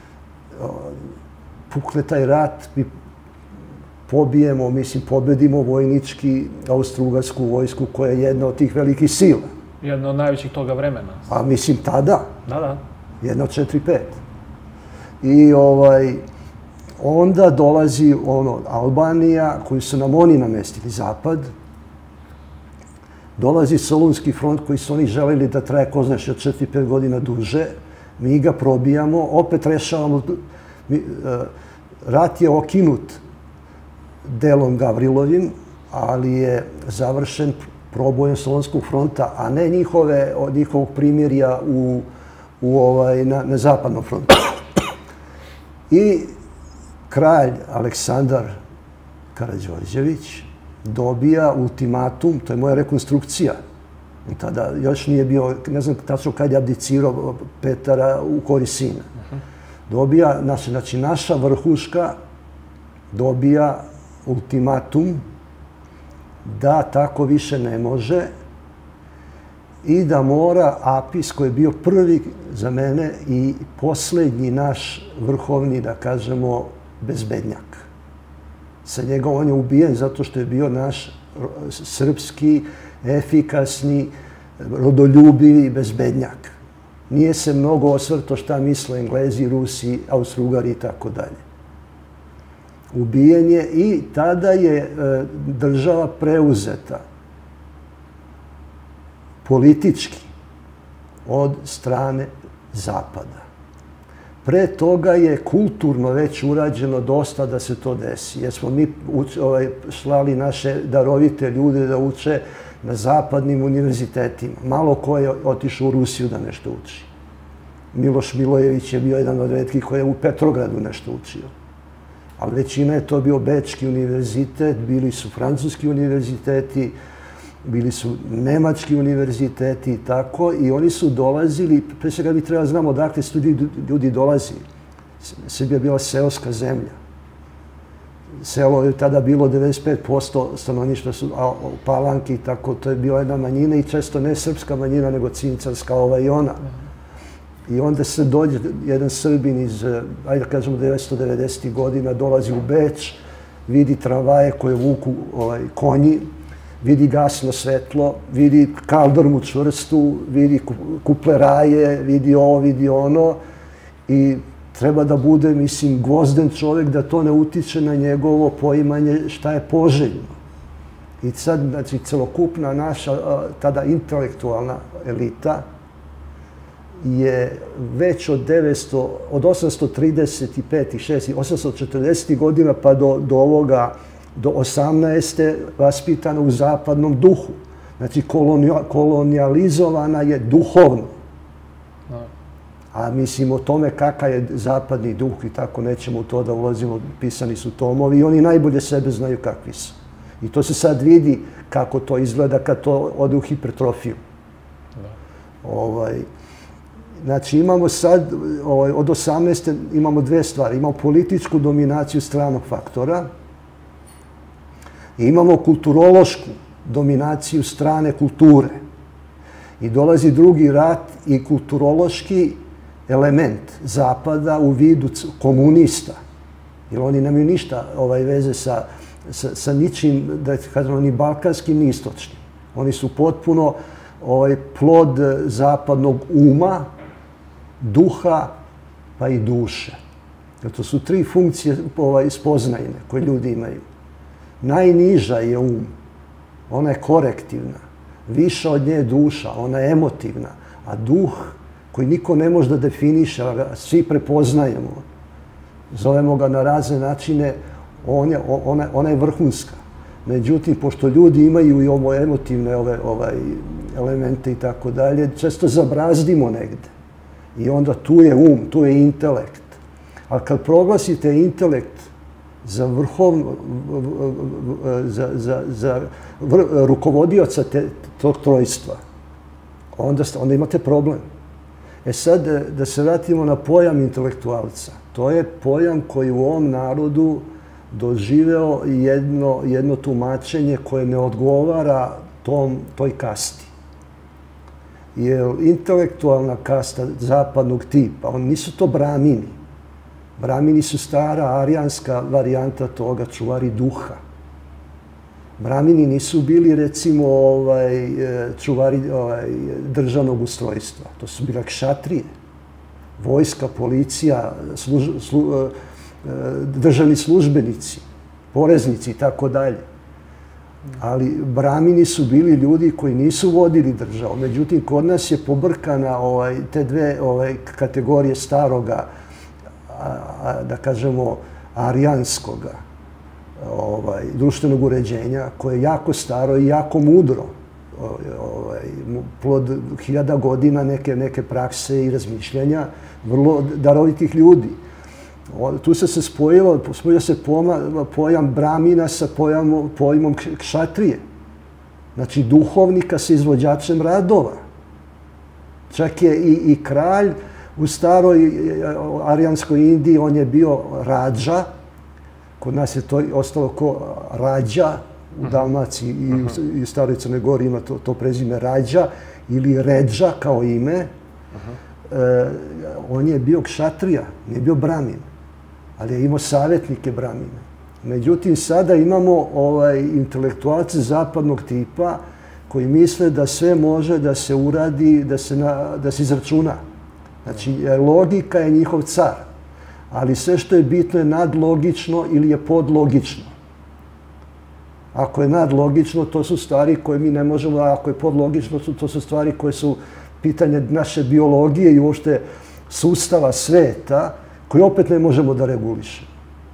B: Pukne taj rat, mi pobijemo, mislim, pobedimo vojnički austro-ugarsku vojsku koja je jedna od tih velikih sila.
A: Jedna od najvećih toga vremena.
B: A mislim, tada.
A: Da, da.
B: Jedna od četiri, pet. I ovaj, onda dolazi ono, Albanija, koju su nam oni namestili, zapad. Dolazi Solunski front koji su oni želeli da traje, ko znaš, od četiri, pet godina duže. Mi ga probijamo, opet rešavamo. Mi, uh, rat je okinut delom Gavrilovim, ali je završen probojem Solunskog fronta, a ne njihove, od njihovog primjerja u, u ovaj, na, na zapadnom frontu. I kralj Aleksandar Karađorđević dobija ultimatum, to je moja rekonstrukcija. Tada još nije bio, ne znam tačno kad je abdicirao Petara u korist sina. Dobija, znači, znači naša vrhuška dobija ultimatum da tako više ne može i da mora Apis, koji je bio prvi za mene i posljednji naš vrhovni, da kažemo, bezbednjak. Sa njega on je ubijen zato što je bio naš srpski efikasni, rodoljubivi bezbednjak. Nije se mnogo osvrto šta misle Englezi, Rusi, Austro-Ugari i tako dalje. Ubijen je i tada je država preuzeta politički od strane Zapada. Pre toga je kulturno već urađeno dosta da se to desi. Jer smo mi slali naše darovite ljude da uče na zapadnim univerzitetima. Malo ko je otišao u Rusiju da nešto uči. Miloš Milojević je bio jedan od retkih koji je u Petrogradu nešto učio. Ali većina je to bio Bečki univerzitet, bili su francuski univerziteti, bili su nemački univerziteti i tako. I oni su dolazili, pre svega mi treba znamo odakle su ljudi dolazili. Srbija je bila seoska zemlja. Selo je tada bilo devedeset pet posto stanovništva su Palanke i tako. To je bila jedna manjina i često ne srpska manjina, nego cincarska, ova i ona. I onda se dođe jedan Srbin iz, ajde da kažemo, devetsto devedesetih godina, dolazi u Beč, vidi tramvaje koje vuku konji, vidi gasno svetlo, vidi kaldrmu čvrstu, vidi kupleraje, vidi ovo, vidi ono i treba da bude, mislim, gvozden čovjek da to ne utiče na njegovo poimanje šta je poželjno. I sad, znači, celokupna naša, tada intelektualna elita je već od devetsto, od osamsto trideset pet, šest, osamsto četrdesetih godina pa do, do ovoga, do osamnaeste vaspitana u zapadnom duhu. Znači, kolonijalizovana je duhovno. A mislim o tome kakav je zapadni duh i tako nećemo u to da ulazimo, pisani su tomovi i oni najbolje sebe znaju kakvi su. I to se sad vidi kako to izgleda kad to ode u hipertrofiju. Ovaj, znači imamo sad, ovaj, od osamnaeste imamo dve stvari. Imamo političku dominaciju stranog faktora i imamo kulturološku dominaciju strane kulture. I dolazi drugi rat i kulturološki element Zapada u vidu komunista. Jer oni nemaju ništa ovaj, veze sa, sa, sa ničim, da kažemo, ni balkanskim, ni istočnim. Oni su potpuno ovaj, plod zapadnog uma, duha, pa i duše. Jer to su tri funkcije ovaj, spoznajne koje ljudi imaju. Najniža je um, ona je korektivna. Viša od nje je duša, ona je emotivna. A duh, koji niko ne može da definiše, svi prepoznajemo, zovemo ga na razne načine, on je, ona, ona je vrhunska. Međutim, pošto ljudi imaju i ovo emotivne ove, ovaj, elemente i tako dalje, često zabrazdimo negde. I onda tu je um, tu je intelekt. Ali kad proglasite intelekt za vrhovno, za, za, za vr, rukovodioca te, tog trojstva, onda, onda imate problem. E sad, da se vratimo na pojam intelektualca. To je pojam koji u ovom narodu doživeo jedno, jedno tumačenje koje ne odgovara tom, toj kasti. Jer intelektualna kasta zapadnog tipa, oni nisu to bramini. Bramini su stara arijanska varijanta toga, čuvari duha. Bramini nisu bili, recimo, ovaj, čuvari ovaj, državnog ustrojstva. To su bila kšatrije, vojska, policija, služ, slu, državni službenici, poreznici i tako dalje. Ali bramini su bili ljudi koji nisu vodili državu. Međutim, kod nas je pobrkana ovaj, te dve ovaj, kategorije staroga, a, a, da kažemo, arijanskoga ovaj, društvenog uređenja, koje je jako staro i jako mudro. Ovaj, plod hiljada godina neke, neke prakse i razmišljanja vrlo darovitih ljudi. Tu se se spojilo, spojio se pojam, pojam bramina sa pojam, pojmom kšatrije. Znači duhovnika sa izvođačem radova. Čak je i, i kralj u staroj arijanskoj Indiji, on je bio rađa. Kod nas je to ostalo ko rađa, u Dalmaciji i u, i u staroj Crnoj Gori ima to, to prezime rađa ili ređa kao ime. E, on je bio kšatrija, nije bio bramin, ali je imao savjetnike bramine. Međutim, sada imamo ovaj, intelektualce zapadnog tipa koji misle da sve može da se uradi, da se, na, da se izračuna. Znači, logika je njihov car, ali sve što je bitno je nadlogično ili je podlogično. Ako je nadlogično, to su stvari koje mi ne možemo, a ako je podlogično, to su stvari koje su pitanje naše biologije i uopšte sustava sveta, koji opet ne možemo da regulišemo.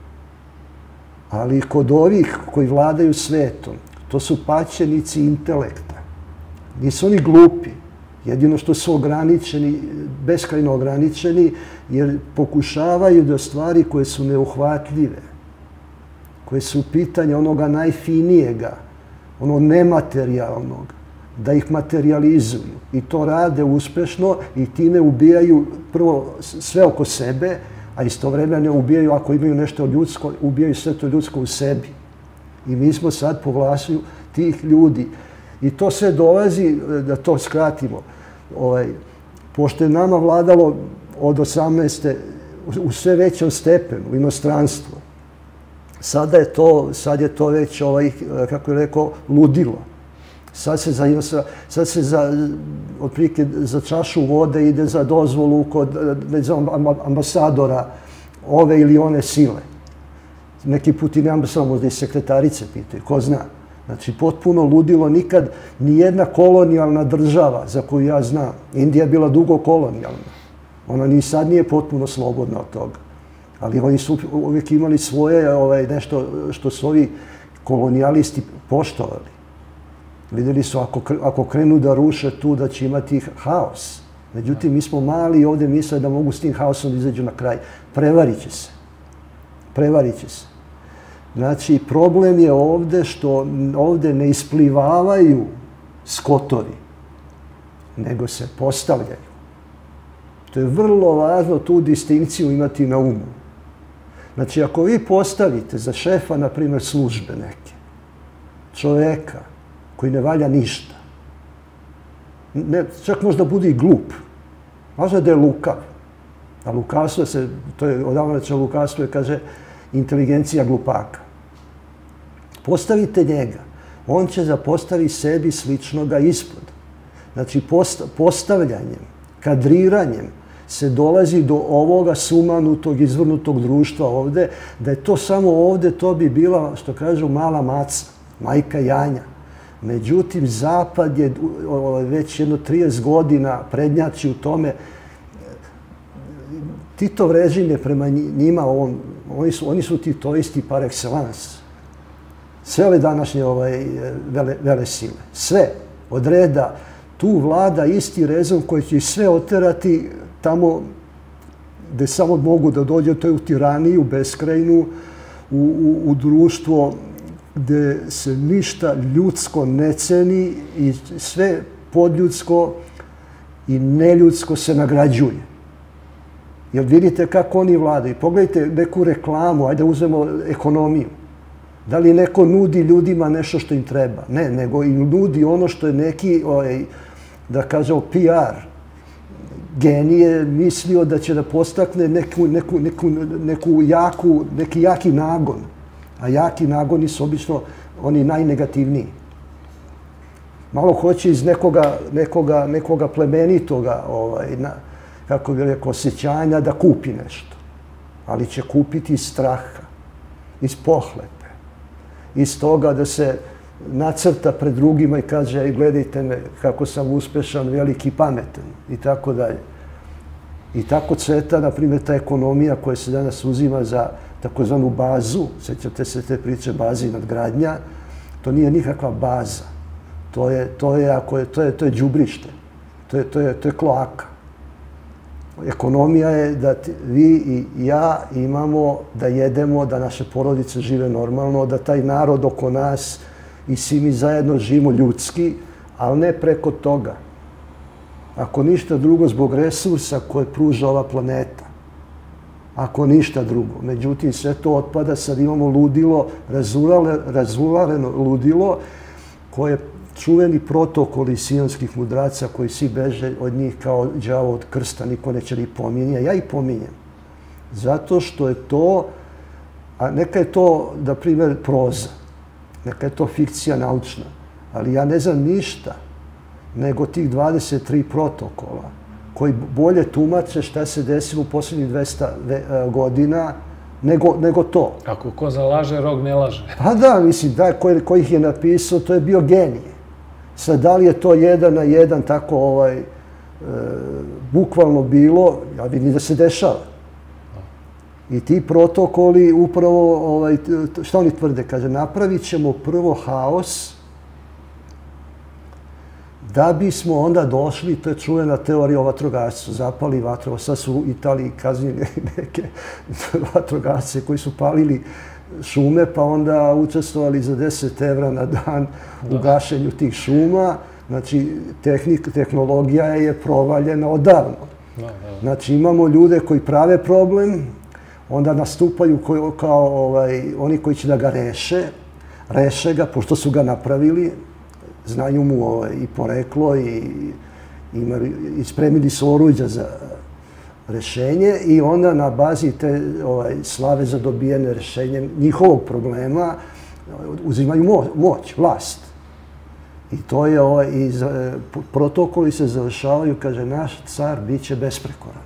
B: Ali kod ovih koji vladaju svetom, to su paćenici intelekta. Nisu oni glupi. Jedino što su ograničeni, beskrajno ograničeni, jer pokušavaju da stvari koje su neuhvatljive, koje su pitanje onoga najfinijega, ono nematerijalnog, da ih materializuju. I to rade uspešno i time ubijaju prvo sve oko sebe, a istovremeno ubijaju, ako imaju nešto ljudsko, ubijaju sve to ljudsko u sebi. I mi smo sad po vlasu tih ljudi. I to sve dolazi, da to skratimo, ovaj, pošto je nama vladalo od osamnaeste u sve većem stepenu, u inostranstvu. Sada je to, sad je to već, ovaj, kako je rekao, ludilo. Sad se za, sad se za, otprilike za čašu vode ide za dozvolu kod, ne znam, ambasadora ove ili one sile. Neki put i ne ambasador, možda i sekretarice pitaju, ko zna. Znači, potpuno ludilo, nikad nijedna kolonijalna država za koju ja znam, Indija je bila dugo kolonijalna, ona ni sad nije potpuno slobodna od toga. Ali oni su uvijek imali svoje ovaj, nešto što su ovi kolonijalisti poštovali. Vidjeli su ako, ako krenu da ruše tu da će imati haos. Međutim, mi smo mali i ovdje misle da mogu s tim haosom da izađu na kraj. Prevarit će se. Prevarit će se. Znači, problem je ovdje što ovdje ne isplivavaju skotovi, nego se postavljaju. To je vrlo važno tu distinkciju imati na umu. Znači, ako vi postavite za šefa, na primjer, službe neke, čoveka koji ne valja ništa, ne, čak možda bude i glup, možda da je lukav, a lukavstvo se, to je odavno reče lukavstvo, je, kaže, inteligencija glupaka. Postavite njega, on će zapostavi sebi sličnoga ispod. Znači, postavljanjem, kadriranjem se dolazi do ovoga sumanutog, izvrnutog društva ovde, da je to samo ovde, to bi bila, što kažu, mala maca, majka janja. Međutim, Zapad je već jedno trideset godina prednjači u tome. Titov režim je prema njima, on, oni, su, oni su titoisti par excellence. Sve ove današnje ovaj, vele, vele sile. Sve. Od reda tu vlada isti rezon koji će sve oterati tamo gde samo mogu da dođe, to je u tiraniju, beskrajnu, u, u, u društvo gde se ništa ljudsko ne ceni i sve podljudsko i neljudsko se nagrađuje. Jer vidite kako oni vladaju. Pogledajte neku reklamu, ajde uzmemo ekonomiju. Da li neko nudi ljudima nešto što im treba? Ne, nego im nudi ono što je neki, da kažemo, P R genije mislio da će da postakne neku, neku, neku, neku jaku, neki jaki nagon. A jaki nagoni su obično oni najnegativniji. Malo hoće iz nekoga, nekoga, nekoga plemenitoga, ovaj, na, kako bih rekao, osjećanja da kupi nešto. Ali će kupiti iz straha, iz pohlepe, iz toga da se nacrta pred drugima i kaže gledajte me kako sam uspešan, veliki, pametan i tako dalje. I tako cveta, na primjer, ta ekonomija koja se danas uzima za takozvanu bazu, sećate se te priče bazi i nadgradnja, to nije nikakva baza. To je, to je, ako je, to je, to je đubrište, to je, to je, to je kloaka. Ekonomija je da vi i ja imamo da jedemo, da naše porodice žive normalno, da taj narod oko nas i svi mi zajedno živimo ljudski, ali ne preko toga. Ako ništa drugo, zbog resursa koje pruža ova planeta. Ako ništa drugo. Međutim, sve to otpada, sad imamo ludilo, razulareno ludilo, koje čuveni protokoli sionskih mudraca koji svi beže od njih kao đavo od krsta, niko neće li pominje. Ja ih pominjem. Zato što je to, a neka je to, na primjer, proza, neka je to fikcija naučna, Ali ja ne znam ništa nego tih dvadeset tri protokola koji bolje tumače šta se desilo u posljednjih dvesta godina nego, nego to.
A: Ako ko zalaže, rog ne laže.
B: Pa da, mislim, da, ko, ko ih je napisao, to je bio genije. Sad, da li je to jedan na jedan tako ovaj, e, bukvalno bilo, ja vidim da se dešava. I ti protokoli upravo, ovaj, šta oni tvrde, kaže, napravit ćemo prvo haos da bismo onda došli, to je čuvena teorija o vatrogascu, zapali vatro. Sad su u Italiji kaznili neke vatrogasce koji su palili šume, pa onda učestvovali za deset evra na dan u gašenju tih šuma. Znači, tehnik, tehnologija je provaljena odavno. Znači, imamo ljude koji prave problem, onda nastupaju kao, kao ovaj, oni koji će da ga reše, reše ga, pošto su ga napravili, znaju mu ovaj, i poreklo i, imali, i spremili su oruđa za rešenje i onda na bazi te ovaj, slave za dobijene rešenje njihovog problema uzimaju mo, moć, vlast. I to je ovaj, i za, protokoli se završavaju, kaže, naš car bit će besprekoran.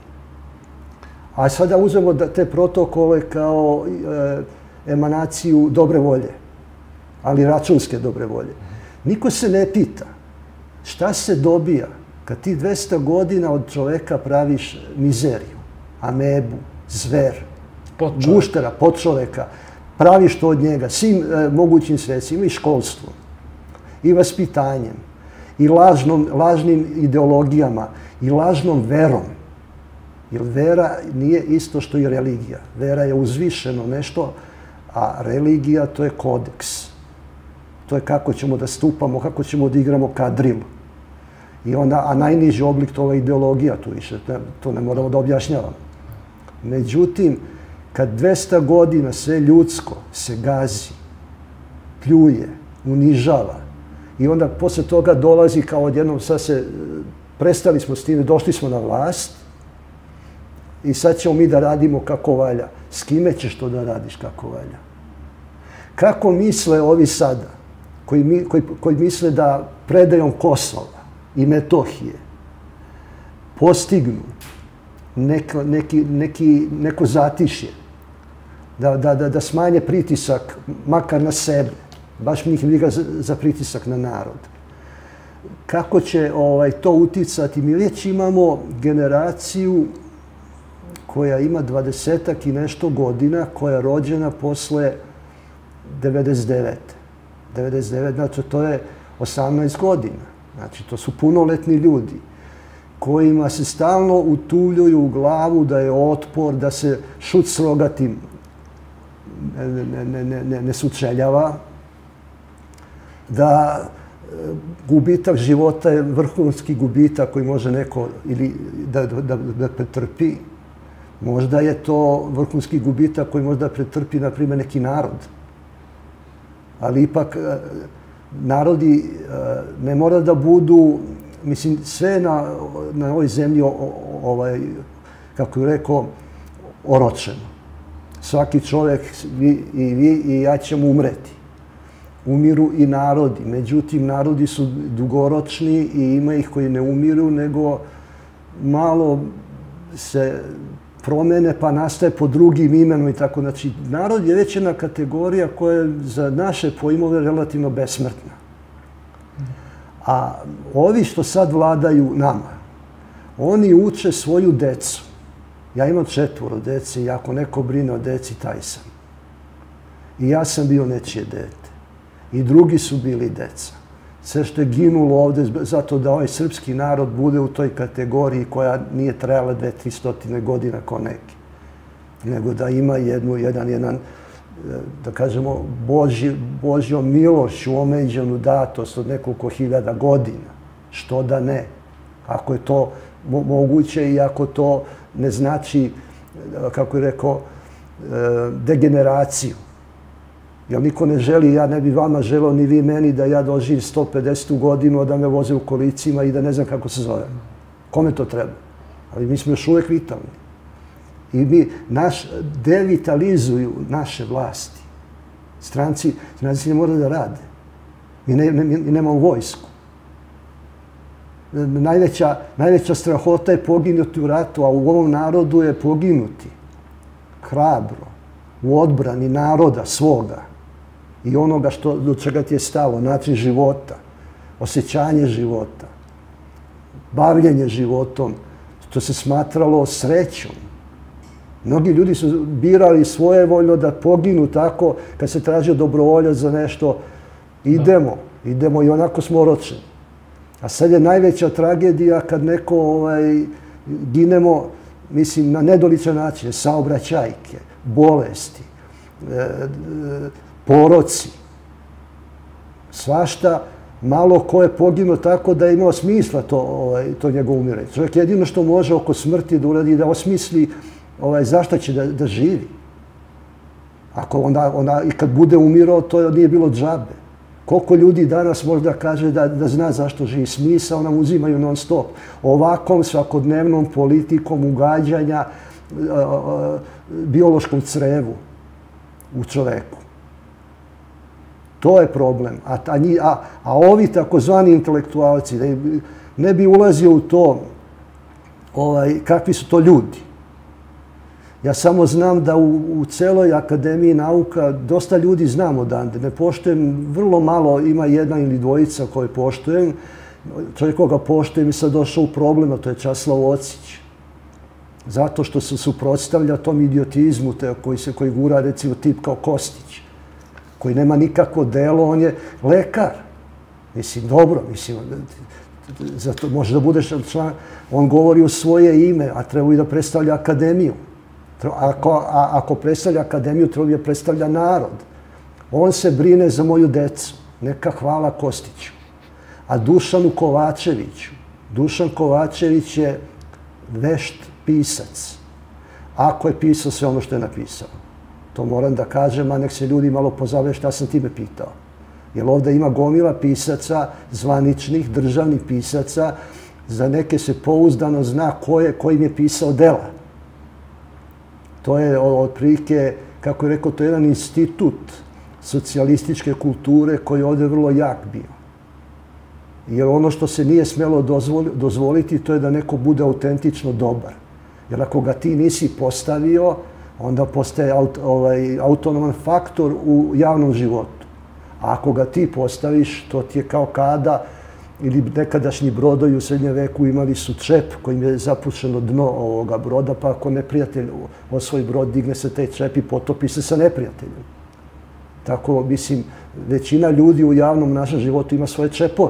B: A sada uzmemo da te protokole kao e, emanaciju dobre volje, ali računske dobre volje. Niko se ne pita šta se dobija kad ti dvesta godina od čoveka praviš mizeriju, amebu, zver, guštera, podčoveka, praviš to od njega svim e, mogućim sredstvima i školstvom, i vaspitanjem, i lažnom, lažnim ideologijama, i lažnom verom. Jer vera nije isto što i religija. Vera je uzvišeno nešto, a religija to je kodeks. To je kako ćemo da stupamo, kako ćemo da igramo kadril. I onda, a najniži oblik toga je ideologija, tu više, to ne moramo da objašnjavamo. Međutim, kad dvesta godina sve ljudsko se gazi, pljuje, unižava, i onda posle toga dolazi kao odjednom, sad se, prestali smo s time, došli smo na vlast, i sad ćemo mi da radimo kako valja. S kime ćeš to da radiš kako valja? Kako misle ovi sada, koji, mi, koji, koji misle da predajom Kosova i Metohije postignu neko, neki, neki, neko zatišje, da, da, da, da smanje pritisak makar na sebe, baš mi ih briga za, za pritisak na narod. Kako će ovaj, to uticati? Mi već imamo generaciju koja ima dvadesetak i nešto godina, koja je rođena posle devedeset devete. devedeset devet, znači to je osamnaest godina. Znači to su punoletni ljudi kojima se stalno utuljuju u glavu da je otpor, da se šut s rogatim ne, ne, ne, ne, ne sučeljava, da gubitak života je vrhunski gubitak koji može neko ili da, da, da pretrpi. Možda je to vrhunski gubitak koji možda pretrpi, na primjer, neki narod. Ali ipak, narodi ne mora da budu, mislim, sve na, na ovoj zemlji, ovaj, kako je rekao, oročeno. Svaki čovjek, vi, i vi i ja ćemo umreti. Umiru i narodi. Međutim, narodi su dugoročni i ima ih koji ne umiru, nego malo se promene pa nastaje pod drugim imenom i tako. Znači, narod je već jedna kategorija koja je za naše pojmove relativno besmrtna. A ovi što sad vladaju nama, oni uče svoju decu. Ja imam četvoro dece i ako neko brine o deci, taj sam. I ja sam bio nečije dete. I drugi su bili deca. Sve što je ginulo ovde zato da ovaj srpski narod bude u toj kategoriji koja nije trajala dve, tri stotine godina kao neki. Nego da ima jednu, jedan, jedan, da kažemo, Božji, Božjom milošću omeđenu datost od nekoliko hiljada godina. Što da ne? Ako je to moguće i ako to ne znači, kako je rekao, degeneraciju. Jer niko ne želi, ja ne bi vama želeo, ni vi meni, da ja doživim sto pedesetu godinu, da me voze u kolicima i da ne znam kako se zove. Kome to treba? Ali mi smo još uvijek vitalni. I mi naš, devitalizuju naše vlasti. Stranci, stranci ne moraju da rade. Mi, ne, ne, mi nemamo vojsku. Najveća, najveća strahota je poginuti u ratu, a u ovom narodu je poginuti hrabro, u odbrani naroda svoga i onoga što, do čega ti je stalo, način života, osjećanje života, bavljenje životom, što se smatralo srećom. Mnogi ljudi su birali svojevoljno da poginu tako, kad se tražio dobrovoljac za nešto, idemo, idemo i onako smo oročeni. A sad je najveća tragedija kad neko ovaj, ginemo, mislim, na nedoličan način, saobraćajke, bolesti, e, e, poroci, svašta, malo ko je poginuo tako da je imao smisla to, ovaj, to njegovo umiranje. Čovjek jedino što može oko smrti da uradi, da osmisli ovaj, zašto će da, da živi. Ako onda, onda, i kad bude umirao, to nije bilo džabe. Koliko ljudi danas možda kaže da, da zna zašto živi, smisao nam uzimaju non stop. Ovakvom svakodnevnom politikom ugađanja a, a, biološkom crevu u čoveku. To je problem. A, a, a, a ovi takozvani intelektualci, ne, ne bi ulazio u to ovaj, kakvi su to ljudi. Ja samo znam da u, u celoj Akademiji nauka dosta ljudi znam odande. Ne poštujem, vrlo malo, ima jedna ili dvojica koje poštujem. Čovjek koga poštujem je sad došao u problem, a to je Časlav Ocić. Zato što se suprotstavlja tom idiotizmu te, koji se koji gura, recimo, tip kao Kostić, koji nema nikakvo delo, on je lekar. Mislim, dobro, mislim, zato može da budeš član, on govori u svoje ime, a treba i da predstavlja Akademiju. Ako, a, ako predstavlja Akademiju, treba da predstavlja narod. On se brine za moju decu. Neka hvala Kostiću. A Dušanu Kovačeviću. Dušan Kovačević je vešt pisac. Ako je pisao sve ono što je napisao. To moram da kažem, a nek se ljudi malo pozave šta sam time pitao. Jer ovdje ima gomila pisaca, zvaničnih, državnih pisaca, za neke se pouzdano zna ko je, ko im je pisao dela. To je otprilike, kako je rekao, to je jedan institut socijalističke kulture koji je ovdje vrlo jak bio. Jer ono što se nije smjelo dozvoliti, to je da neko bude autentično dobar. Jer ako ga ti nisi postavio, onda postaje aut, ovaj, autonoman faktor u javnom životu. A ako ga ti postaviš, to ti je kao kada, ili nekadašnji brodovi u srednjem veku imali su čep kojim je zapušeno dno ovoga broda, pa ako neprijatelj osvoji brod, digne se taj čep i potopi se sa neprijateljem. Tako, mislim, većina ljudi u javnom našem životu ima svoje čepove.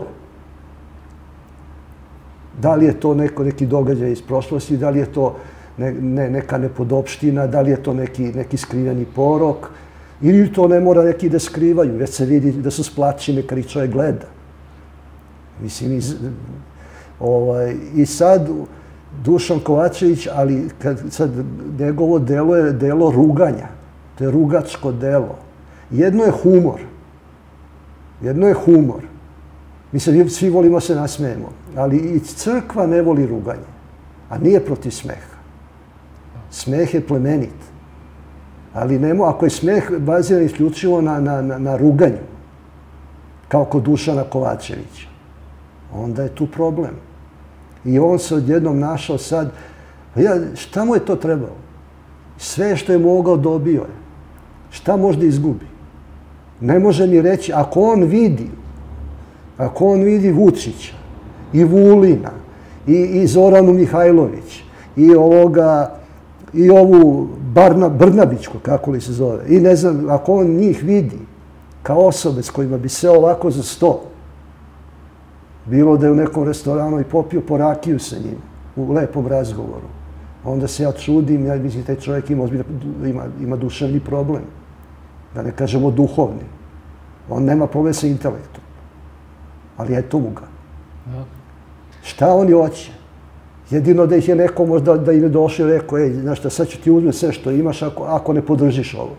B: Da li je to neko, neki događaj iz prošlosti, da li je to ne, ne, neka nepodopština, da li je to neki, neki skriveni porok, ili to ne mora neki da skrivaju, već se vidi da su splačine kad ih čovjek gleda. Mislim, iz, ovaj, i sad Dušan Kovačević, ali kad sad njegovo delo je delo ruganja. To je rugačko delo. Jedno je humor. Jedno je humor. Mi se svi volimo se nasmejemo, ali i crkva ne voli ruganje, a nije protiv smeha. Smeh je plemenit. Ali nemo, ako je smeh baziran isključivo na, na, na, na ruganju, kao kod Dušana Kovačevića, onda je tu problem. I on se odjednom našao sad, pa ja, šta mu je to trebalo? Sve što je mogao dobio je. Šta možda izgubi? Ne može mi reći, ako on vidi, ako on vidi Vučića, i Vulina, i, i Zoranu Mihajlović, i ovoga, i ovu Barna, Brnabićku, kako li se zove, i ne znam, ako on njih vidi kao osobe s kojima bi se ovako za sto, bilo da je u nekom restoranu i popio po rakiju sa njim, u lepom razgovoru, onda se ja čudim, ja mislim, taj čovjek ima, ima, ima duševni problem, da ne kažemo duhovni. On nema problem sa intelektom, ali je tuga. Šta oni hoće? Jedino da ih je neko možda da im je došao i rekao, ej, znaš šta, sad ću ti uzeti sve što imaš ako, ako ne podržiš ovo.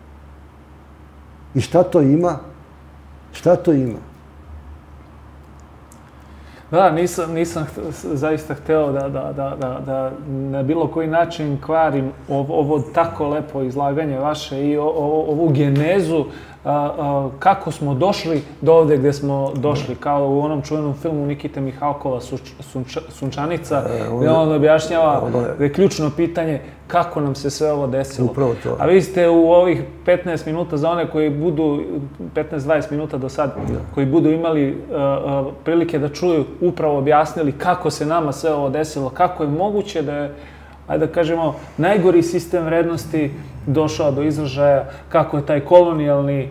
B: I šta to ima? Šta to ima?
A: Da, nisam, nisam zaista hteo da, da, da, da, da na bilo koji način kvarim ovo, ovo tako lepo izlaganje vaše i o, o, ovu genezu kako smo došli do ovde gde smo došli, kao u onom čuvenom filmu Nikite Mihalkova Sunčanica, gde on objašnjava da je ključno pitanje kako nam se sve ovo desilo.
B: Upravo to.
A: A vi ste u ovih petnaest minuta za one koji budu, petnaest dvadeset minuta do sad, koji budu imali prilike da čuju, upravo objasnili kako se nama sve ovo desilo, kako je moguće da je, ajde da kažemo, najgori sistem vrednosti došao do izražaja, kako je taj kolonijalni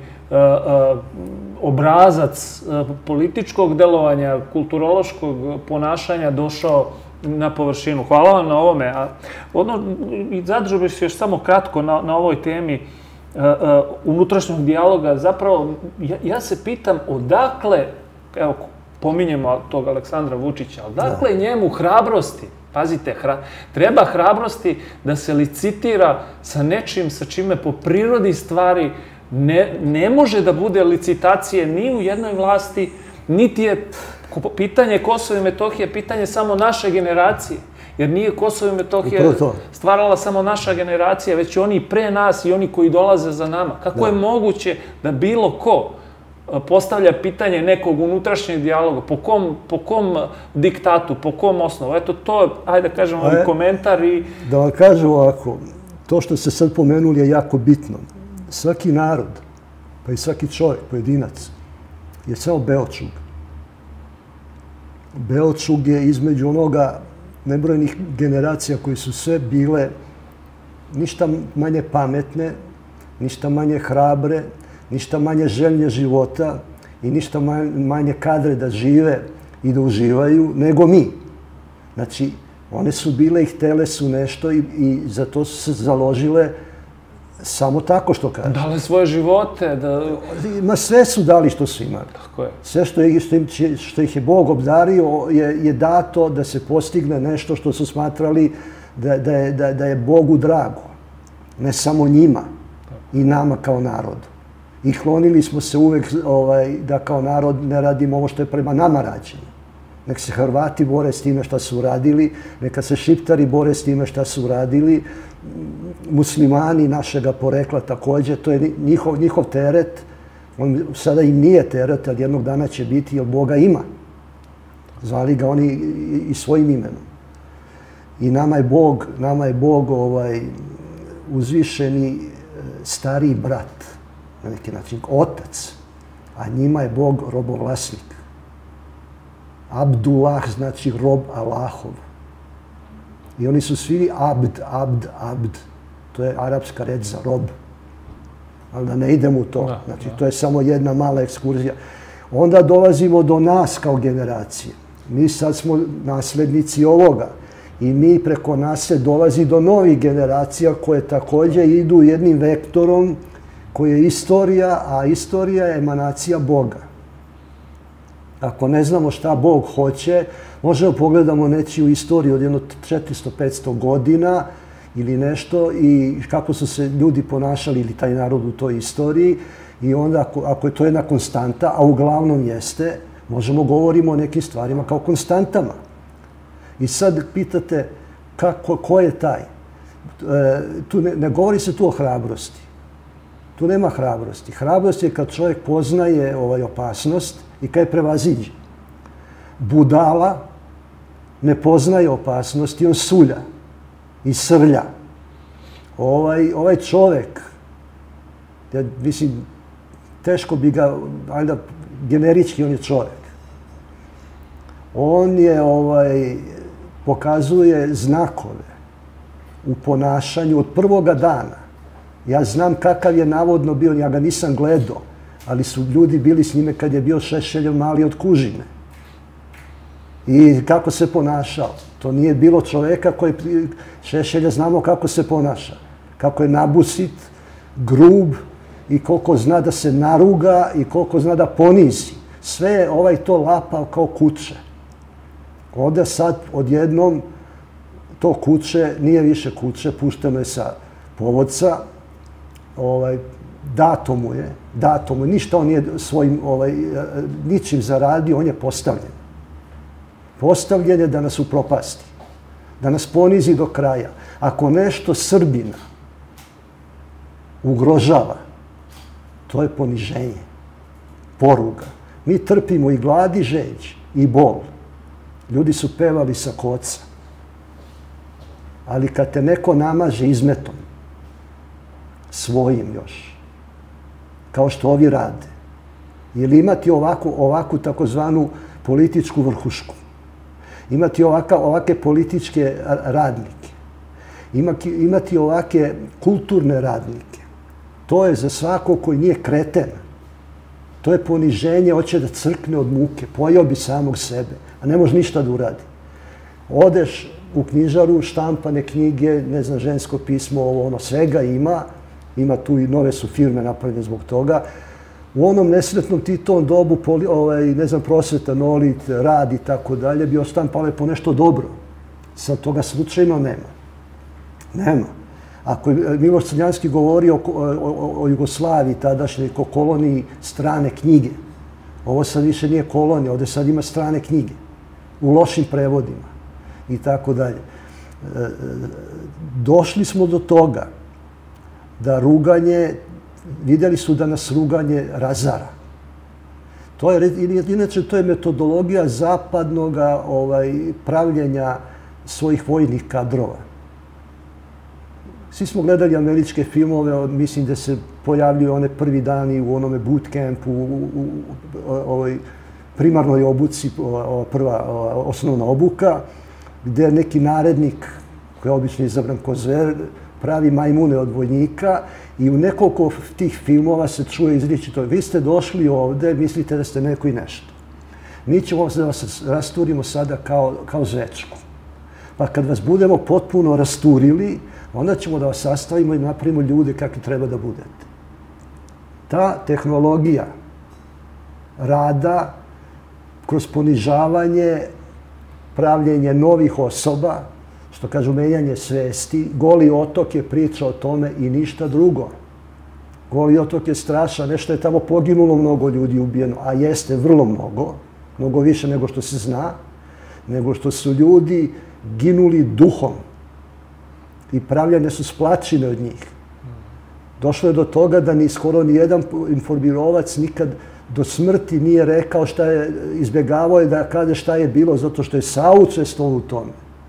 A: obrazac političkog delovanja, kulturološkog ponašanja došao na površinu. Hvala vam na ovome. Zadržao bih se još samo kratko na ovoj temi unutrašnjeg dijaloga. Zapravo, ja se pitam odakle, evo, pominjemo tog Aleksandra Vučića, odakle njemu hrabrosti, pazite, treba hrabrosti da se licitira sa nečim sa čime po prirodi stvari ne može da bude licitacije ni u jednoj vlasti, niti je pitanje Kosova i Metohije pitanje samo naše generacije, jer nije Kosovo i Metohija stvarala samo naša generacija, već i oni pre nas i oni koji dolaze za nama. Kako je moguće da bilo ko postavlja pitanje nekog unutrašnjeg dijaloga, po kom diktatu, po kom osnovu? Eto to, ajde da kažemo, komentar i...
B: Da vam kažem ovako, to što ste sad pomenuli je jako bitno. Svaki narod, pa i svaki čovjek, pojedinac, je samo beočug. Beočug je između onoga nebrojnih generacija koji su sve bile ništa manje pametne, ništa manje hrabre, ništa manje željne života i ništa manje kadre da žive i da uživaju nego mi. Znači, one su bile i htele su nešto i za to su se založile samo tako što kažem.
A: Dale svoje živote.
B: Ma sve su dali što su imali.
A: Tako je.
B: Sve što ih je Bog obdario je dato da se postigne nešto što su smatrali da je Bogu drago. Ne samo njima i nama kao narodu. I klonili smo se uvek da kao narod ne radimo ovo što je prema nama rađeno. Nek se Hrvati bore s time šta su uradili, neka se Šiptari bore s time šta su uradili, muslimani našega porekla također, to je njihov teret. On sada im nije teret, ali jednog dana će biti, jer Boga ima. Zvali ga oni i svojim imenom. I nama je Bog, nama je Bog uzvišeni stariji brat, na neki način otac, a njima je Bog robovlasnik. Abdullah znači rob Allahov. I oni su svi abd, abd, abd. To je arapska reč za rob. Ali da ne idemo u to. Znači, to je samo jedna mala ekskurzija. Onda dolazimo do nas kao generacije. Mi sad smo naslednici ovoga. I mi preko nas se dolazi do novih generacija koje također idu jednim vektorom koji je istorija, a istorija je emanacija Boga. Ako ne znamo šta Bog hoće, možemo pogledamo nečiju istoriju od jedno četiristo do petsto godina ili nešto i kako su se ljudi ponašali ili taj narod u toj istoriji i onda ako je to jedna konstanta, a uglavnom jeste, možemo govorimo o nekim stvarima kao konstantama. I sad pitate ko je taj? Ne govori se tu o hrabrosti. Tu nema hrabrosti. Hrabrost je kad čovjek poznaje opasnost i kad je prevaziđe. Budala ne poznaje opasnost i on sulja i srlja. Ovaj čovjek, mislim, teško bi ga, ajde, generički on je čovjek. On je, pokazuje znakove u ponašanju od prvoga dana. Ja znam kakav je navodno bio, ja ga nisam gledao, ali su ljudi bili s njime kad je bio Šešeljev mali od kužine. I kako se ponašao. To nije bilo čoveka koji Šešelja znamo kako se ponaša. Kako je nabusit, grub i koliko zna da se naruga i koliko zna da ponizi. Sve je ovaj to lapao kao kuće. Onda sad odjednom to kuće nije više kuće, pušteno je sa povodca, dato mu je, dato mu je, ništa on nije svojim, ničim zaradio, on je postavljen. Postavljen je da nas upropasti, da nas ponizi do kraja. Ako nešto Srbina ugrožava, To je poniženje, poruga. Mi trpimo i glad i žeđ, i bol. Ljudi su pevali sa koca. Ali kad te neko namaže izmetom, svojim još, kao što ovi rade, ili imati ovakvu, ovakvu takozvanu političku vrhušku, imati ovaka, ovake političke radnike, imati, imati ovake kulturne radnike, to je za svako koji nije kreten. To je poniženje, hoće da crkne od muke, pojeo bi samog sebe, a ne može ništa da uradi. Odeš u knjižaru, štampane knjige, ne znam, žensko pismo, ovo, ono, svega ima, ima tu i nove su firme napravljene zbog toga. U onom nesretnom Titovom dobu, ovaj, ne znam, prosveta, nolit, rad i tako dalje, bio štampale po nešto dobro. Sad toga slučajno nema. Nema. Ako je Miloš Crnjanski govorio o, o, o Jugoslaviji, tadašnjoj, o koloniji strane knjige, ovo sad više nije kolonija, ovdje sad ima strane knjige, u lošim prevodima i tako dalje. Došli smo do toga da ruganje, vidjeli su da nas ruganje razara. To je, inače, to je metodologija zapadnog ovaj, pravljenja svojih vojnih kadrova. Svi smo gledali američke filmove, mislim da se pojavljuju one prvi dani u onome bootcampu, u, u, u ovoj primarnoj obuci, ova prva ova osnovna obuka, gdje neki narednik, koji je obično izabran ko zver, pravi majmune od vojnika i u nekoliko tih filmova se čuje izričito, vi ste došli ovdje, mislite da ste neko i nešto. Mi ćemo da vas rasturimo sada kao, kao zvečku. Pa kad vas budemo potpuno rasturili, onda ćemo da vas sastavimo i napravimo ljude kakvi treba da budete. Ta tehnologija rada kroz ponižavanje, pravljenje novih osoba, što kažu menjanje svesti, Goli otok je priča o tome i ništa drugo. Goli otok je strašan, nešto je tamo poginulo mnogo ljudi ubijeno, a jeste vrlo mnogo, mnogo više nego što se zna, nego što su ljudi ginuli duhom i pravljene su splačine od njih. Došlo je do toga da ni skoro ni jedan informirovac nikad do smrti nije rekao šta je, izbjegavao je da kaže šta je bilo, zato što je saučestvovao u tome.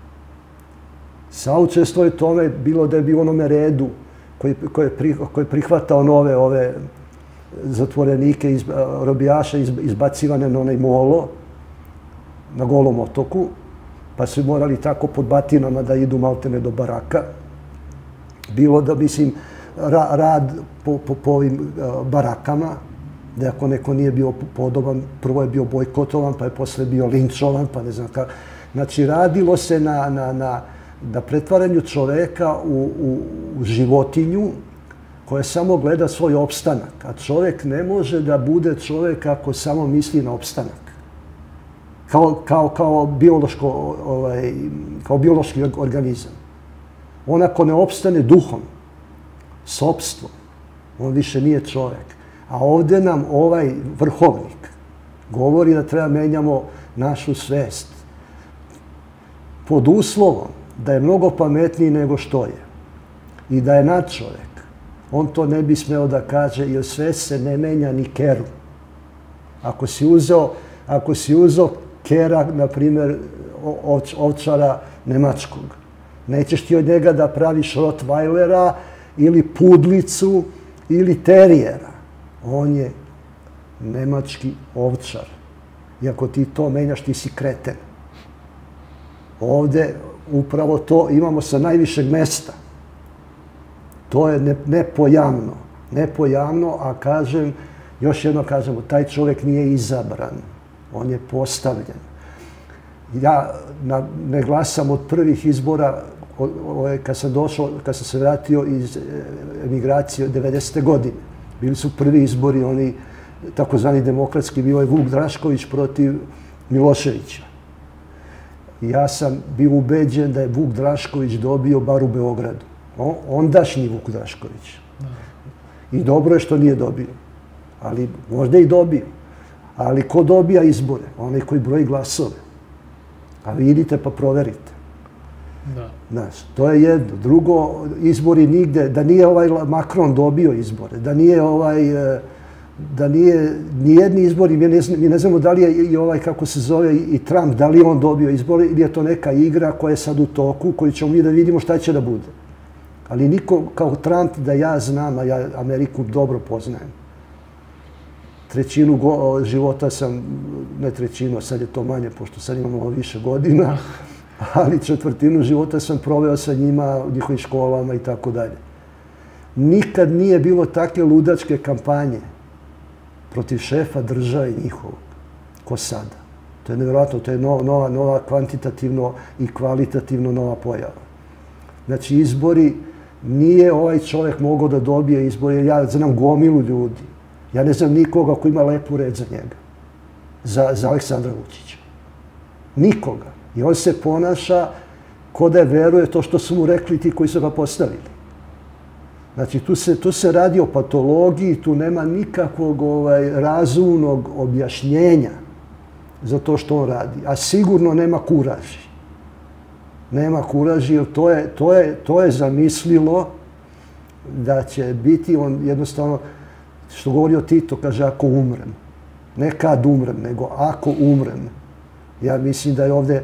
B: Saučestvovao je tome bilo da je bio onome redu koji, koji, je, koji je prihvatao nove ove zatvorenike, iz, robijaše iz, izbacivane na onaj molo na Golom otoku, pa su morali tako pod batinama da idu maltene do baraka. Bilo da, mislim, ra, rad po, po, po ovim uh, barakama, da ako neko nije bio podoban, prvo je bio bojkotovan, pa je posle bio linčovan, pa ne znam kako. Znači, radilo se na, na, na, na pretvaranju čoveka u, u, u životinju koja samo gleda svoj opstanak. A čovek ne može da bude čovek ako samo misli na opstanak. Kao, kao, kao, biološko, ovaj, kao biološki organizam. On ako ne opstane duhom, sopstvom, on više nije čovek. A ovdje nam ovaj vrhovnik govori da treba menjamo našu svest pod uslovom da je mnogo pametniji nego što je i da je nadčovek. On to ne bi smeo da kaže jer svest se ne menja ni keru. Ako si uzeo, ako si uzeo kera, na primjer, ovčara nemačkog, nećeš ti od njega da praviš rottweilera ili pudlicu ili terijera. On je nemački ovčar. I ako ti to menjaš, ti si kreten. Ovdje upravo to imamo sa najvišeg mesta. To je nepojamno. Nepojamno, a kažem, još jedno kažemo, taj čovjek nije izabran. On je postavljen. Ja na, ne glasam od prvih izbora, o, o, kad sam došao, kad sam se vratio iz emigracije od devedesete godine. Bili su prvi izbori, oni takozvani demokratski, bio je Vuk Drašković protiv Miloševića. Ja sam bio ubeđen da je Vuk Drašković dobio bar u Beogradu. O, ondašnji Vuk Drašković. I dobro je što nije dobio. Ali možda i dobio. Ali ko dobija izbore? Onaj koji broji glasove. A vidite pa proverite. Znaš, to je jedno. Drugo, izbori nigde, da nije ovaj Macron dobio izbore, da nije ovaj, da nije nijedni izbori, mi ne, mi ne znamo da li je i ovaj, kako se zove, i Trump, da li on dobio izbore ili je to neka igra koja je sad u toku, koju ćemo mi da vidimo šta će da bude. Ali niko kao Trump da ja znam, a ja Ameriku dobro poznajem. Trećinu života sam, ne trećinu, sad je to manje, pošto sad imamo više godina, ali četvrtinu života sam proveo sa njima u njihovim školama i tako dalje. Nikad nije bilo takve ludačke kampanje protiv šefa države njihovog, ko sada. To je nevjerojatno, to je nova, nova kvantitativno i kvalitativno nova pojava. Znači, izbori, nije ovaj čovjek mogao da dobije izbore, ja znam gomilu ljudi. Ja ne znam nikoga ko ima lepu reč za njega, za, za Aleksandra Vučića. Nikoga. I on se ponaša ko da je veruje to što su mu rekli ti koji su ga postavili. Znači, tu se, tu se radi o patologiji, tu nema nikakvog ovaj, razumnog objašnjenja za to što on radi. A sigurno nema kuraži. Nema kuraži, jer to je, to je, to je zamislilo da će biti on jednostavno, što govori o Tito, kaže ako umrem. Ne kad umrem, nego ako umrem. Ja mislim da je ovdje,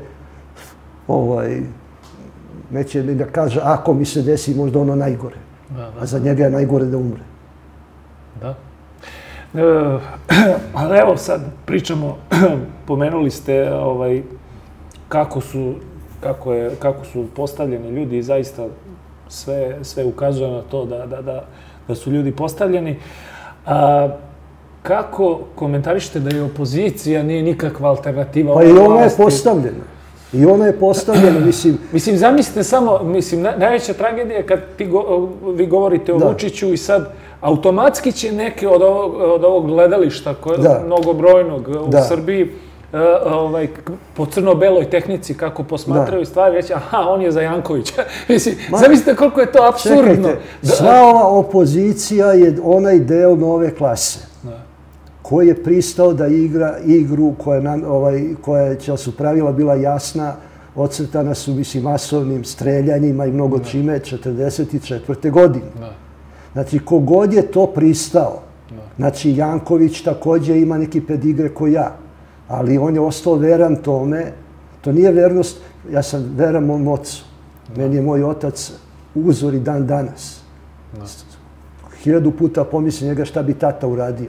B: ovaj, neće da kaže ako mi se desi možda ono najgore. Da, da. A za njega je najgore da umre.
A: Da. E, ali evo sad pričamo, pomenuli ste ovaj, kako su, kako je, kako su postavljeni ljudi i zaista sve, sve ukazuje na to da, da, da, da su ljudi postavljeni. A, kako komentarišete da je opozicija nije nikakva alternativa?
B: Pa i ona je postavljena. I ona je postavljena, mislim...
A: Mislim, zamislite samo, mislim, najveća tragedija je kad ti go, vi govorite o da. Vučiću i sad automatski će neke od ovog, od ovog gledališta, koje je mnogobrojnog u da. Srbiji, uh, ovaj, po crno-beloj tehnici, kako posmatraju da. Stvari, reći, aha, on je za Jankovića. Mislim, Ma, zamislite koliko je to apsurdno.
B: Čekajte, sva ova opozicija je onaj deo nove klase. Da. Koji je pristao da igra igru koja, nam, ovaj, koja će su pravila bila jasna, ocrtana su mislim, masovnim streljanjima i mnogo čime četrdeset četvrte godine. Da. Znači, kogod je to pristao, da. Znači, Janković također ima neki pedigre ko ja, ali on je ostao veran tome, to nije vernost, ja sam veran mom ocu, da. Meni je moj otac uzor i dan danas. Da. Hiljadu puta pomislim njega šta bi tata uradio.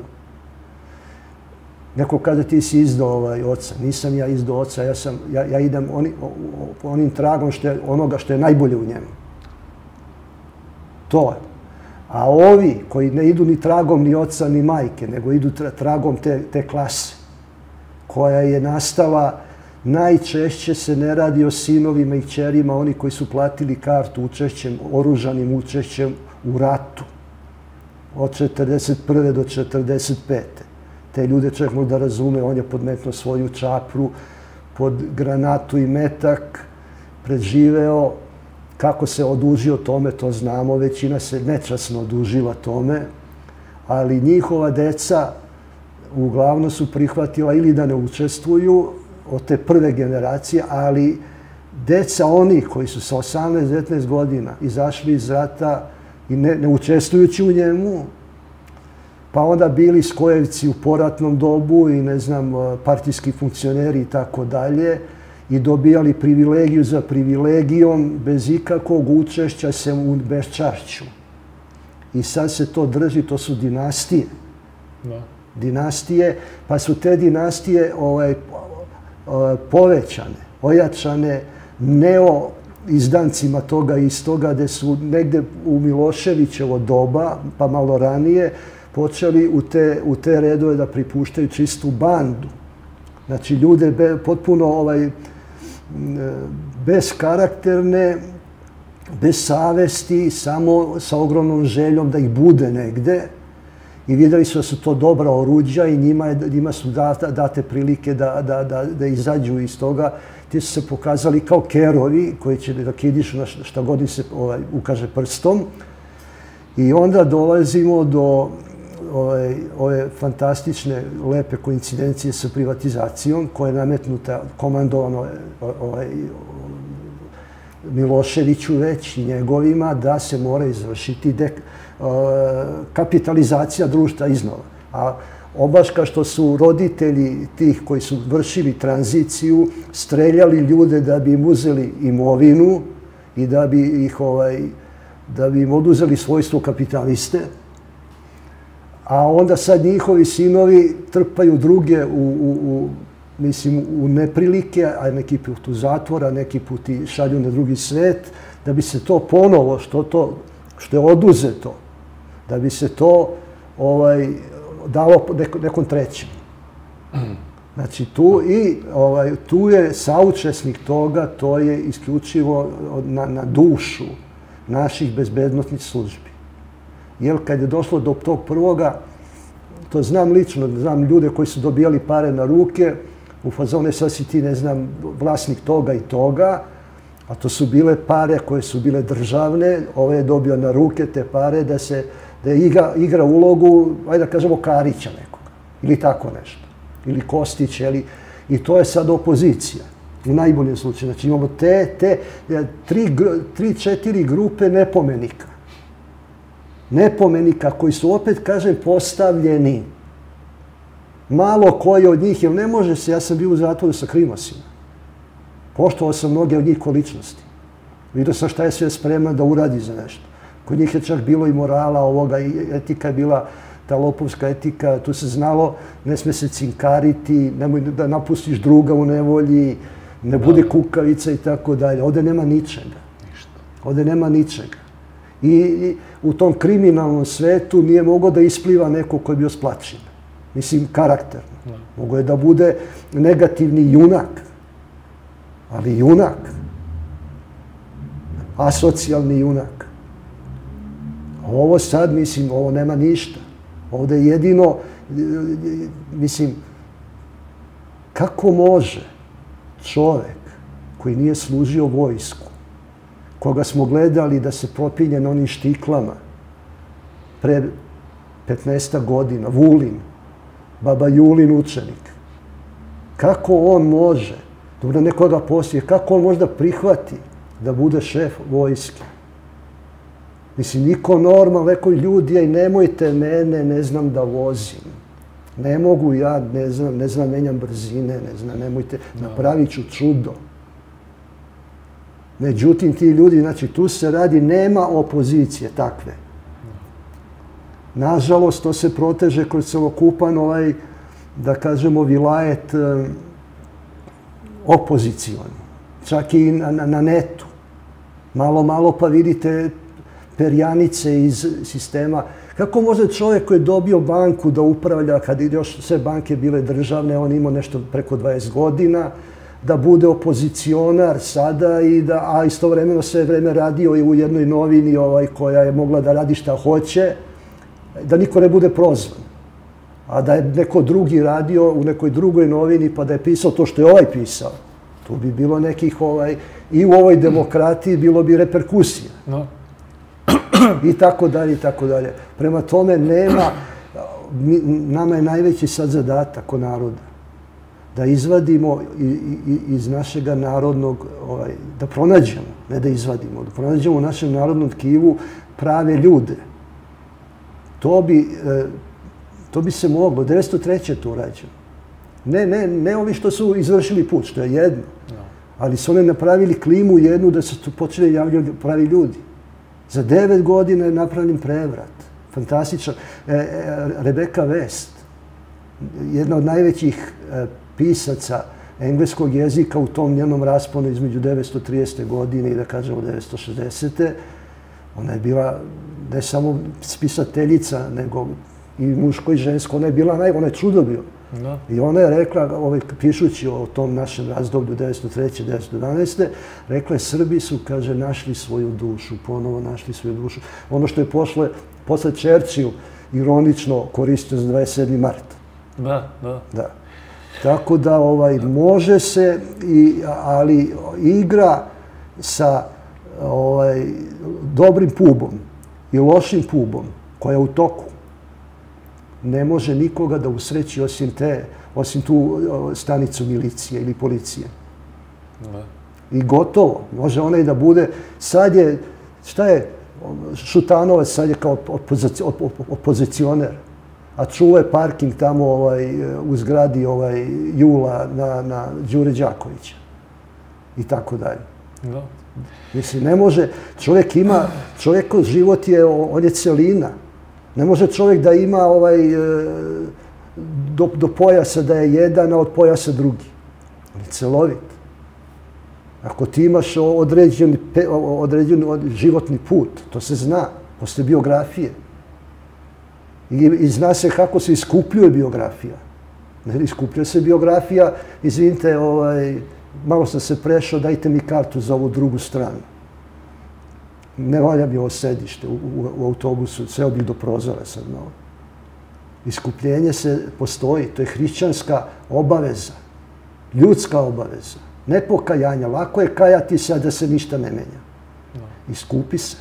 B: Neko kaže ti si izdao ovaj oca. Nisam ja izdao oca, ja, sam, ja, ja idem oni, onim tragom što je, onoga što je najbolje u njemu. To je. A ovi koji ne idu ni tragom ni oca ni majke, nego idu tragom te, te klase, koja je nastala, najčešće se ne radi o sinovima i kćerima, oni koji su platili kartu učešćem, oružanim učešćem u ratu od četrdeset prve do četrdeset pete Te ljude čovjek može da razume, on je podmetno svoju čapru, pod granatu i metak, preživeo. Kako se odužio tome, to znamo, većina se nečasno odužila tome, ali njihova deca uglavnom su prihvatila ili da ne učestvuju od te prve generacije, ali deca onih koji su sa osamnaest devetnaest godina izašli iz rata i ne, ne učestvujući u njemu, pa onda bili skojevci u poratnom dobu i, ne znam, partijski funkcioneri i tako dalje i dobijali privilegiju za privilegijom bez ikakvog učešća se u beščašću. I sad se to drži, to su dinastije. Da. Dinastije, pa su te dinastije ovaj, povećane, ojačane neo izdancima toga i istoga, gde su negde u Miloševićevo doba, pa malo ranije, počeli u te, u te redove da pripuštaju čistu bandu. Znači, ljude be, potpuno ovaj, bez karakterne, bez savesti, samo sa ogromnom željom da ih bude negde. I vidjeli su da su to dobra oruđa i njima, je, njima su date, date prilike da, da, da, da izađu iz toga. Ti su se pokazali kao kerovi koji će da kidišu na šta god im se ovaj, ukaže prstom. I onda dolazimo do ove, ove fantastične, lepe koincidencije sa privatizacijom koja je nametnuta, komandovano ovaj, Miloševiću već i njegovima da se mora izvršiti kapitalizacija društva iznova. A obaška što su roditelji tih koji su vršili tranziciju streljali ljude da bi im uzeli imovinu i da bi ih da bi im oduzeli svojstvo kapitaliste, a onda sad njihovi sinovi trpaju druge u mislim, u neprilike, a neki put u zatvor, a neki put i šalju na drugi svet, da bi se to ponovo, što, to, što je oduzeto, da bi se to ovaj, dalo nekom trećem. Znači, tu, i, ovaj, tu je saučesnik toga, to je isključivo na, na dušu naših bezbednostnih službi. Jer kad je došlo do tog prvoga, to znam lično, znam ljude koji su dobijali pare na ruke, u fazone sad si ti, ne znam, vlasnik toga i toga, a to su bile pare koje su bile državne, ove je dobio na ruke te pare da se, da je igra, igra ulogu, ajde da kažemo, Karića nekoga, ili tako nešto, ili Kostića, ili, i to je sad opozicija, u najboljem slučaju. Znači imamo te, te, tri, tri, četiri grupe nepomenika. Nepomenika koji su, opet kažem, postavljeni. Malo koji od njih, jer ne može se, ja sam bio u zatvoru sa Krimosima. Poštovao sam mnoge od njih ko ličnosti. Vidio sam šta je sve spreman da uradi za nešto. Kod njih je čak bilo i morala ovoga, i etika je bila ta lopovska etika, tu se znalo, ne sme se cinkariti, nemoj da napustiš druga u nevolji, ne bude kukavica i tako dalje. Ovde nema ničega. Ovde nema ničega. I u tom kriminalnom svetu nije mogao da ispliva neko koji je bio splačen. Mislim, karakterno. Mogo je da bude negativni junak. Ali junak. Asocijalni junak. Ovo sad, mislim, ovo nema ništa. Ovde je jedino, mislim, kako može čovek koji nije služio vojsku, koga smo gledali da se propinje na onim štiklama pre petnaestak godina, Vulin, Baba Julin učenik. Kako on može, dobro nekoga poslije, kako on može da prihvati da bude šef vojske? Mislim, niko normalno, neko ljudi, aj nemojte mene, ne znam da vozim. Ne mogu ja, ne znam, ne znam, menjam brzine, ne znam, nemojte, napravit ću čudo. Međutim, ti ljudi, znači, tu se radi, nema opozicije takve. Nažalost, to se proteže kroz celokupan ovaj, da kažemo, vilajet opozicioni. Čak i na, na, na netu. Malo, malo pa vidite perjanice iz sistema. Kako može čovjek koji je dobio banku da upravlja, kad još sve banke bile državne, on imao nešto preko dvadeset godina, da bude opozicionar sada, i da, a istovremeno sve vreme radio i u jednoj novini ovaj, koja je mogla da radi šta hoće, da niko ne bude prozvan. A da je neko drugi radio u nekoj drugoj novini pa da je pisao to što je ovaj pisao, tu bi bilo nekih, ovaj, i u ovoj demokratiji bilo bi reperkusija. No. I tako dalje, i tako dalje. Prema tome nema, mi, nama je najveći sad zadatak od naroda da izvadimo i, i, iz našeg narodnog, ovaj, da pronađemo, ne da izvadimo, da pronađemo u našem narodnom tkivu prave ljude. To bi, to bi se moglo, devetsto treće to urađeno. Ne, ne, ne ovi što su izvršili put, što je jedno, ali su oni napravili klimu jednu da se tu počne javljati pravi ljudi. Za devet godina je napravljen prevrat. Fantastičan. E, e, Rebecca West, jedna od najvećih e, pisaca engleskog jezika u tom njenom rasponu između devetsto tridesete godine i da kažemo devetsto šezdesete. Ona je bila ne samo spisateljica, nego i muško i žensko. Ona je bila naj... Ona je čudo bio. No. I ona je rekla, ovaj, pišući o tom našem razdoblju devetsto treće do devetsto jedanaeste. rekla je, Srbi su, kaže, našli svoju dušu, ponovo našli svoju dušu. Ono što je pošle, posle Churchill ironično koristio za dvadeset sedmi mart.
A: Da, da.
B: Da. Tako da ovaj, može se, i, ali igra sa ovaj, dobrim pubom i lošim pubom, koja je u toku, ne može nikoga da usreći osim te, osim tu stanicu milicije ili policije. I gotovo. Može ona i da bude, sad je, šta je, Šutanovac sad je kao opozicioner, a čuva je parking tamo u zgradi Jula na Đure Đakovića i tako dalje. Mislim, ne može, čovjek ima, čovjekov život je, on je celina. Ne može čovjek da ima do pojasa da je jedan, a od pojasa drugi. On je celovit. Ako ti imaš određen životni put, to se zna, posle biografije. I zna se kako se iskupljuje biografija. Iskupljuje se biografija, izvinite, malo sam se prešao, dajte mi kartu za ovu drugu stranu. Ne valja mi ovo sedište u autobusu, ceo bih do prozora sad malo. Iskupljenje se postoji, to je hrišćanska obaveza, ljudska obaveza. Ne pokajanja, lako je kajati se, a da se ništa ne menja. Iskupi se.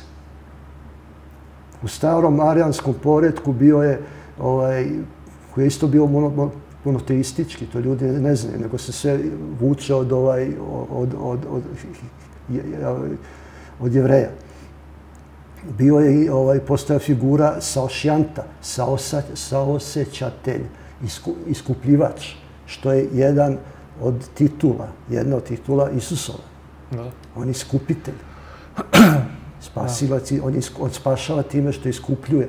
B: U starom arijanskom poretku bio je, koji je isto bio monoteistički, to ljudi ne znaju, nego se sve vuče od Jevreja. Bio je i postoja figura saošjanta, saosećatelj, iskupljivač, što je jedan od titula, jedna od titula Isusova. On je iskupitelj. Spasilac, on spašava time što iskupljuje.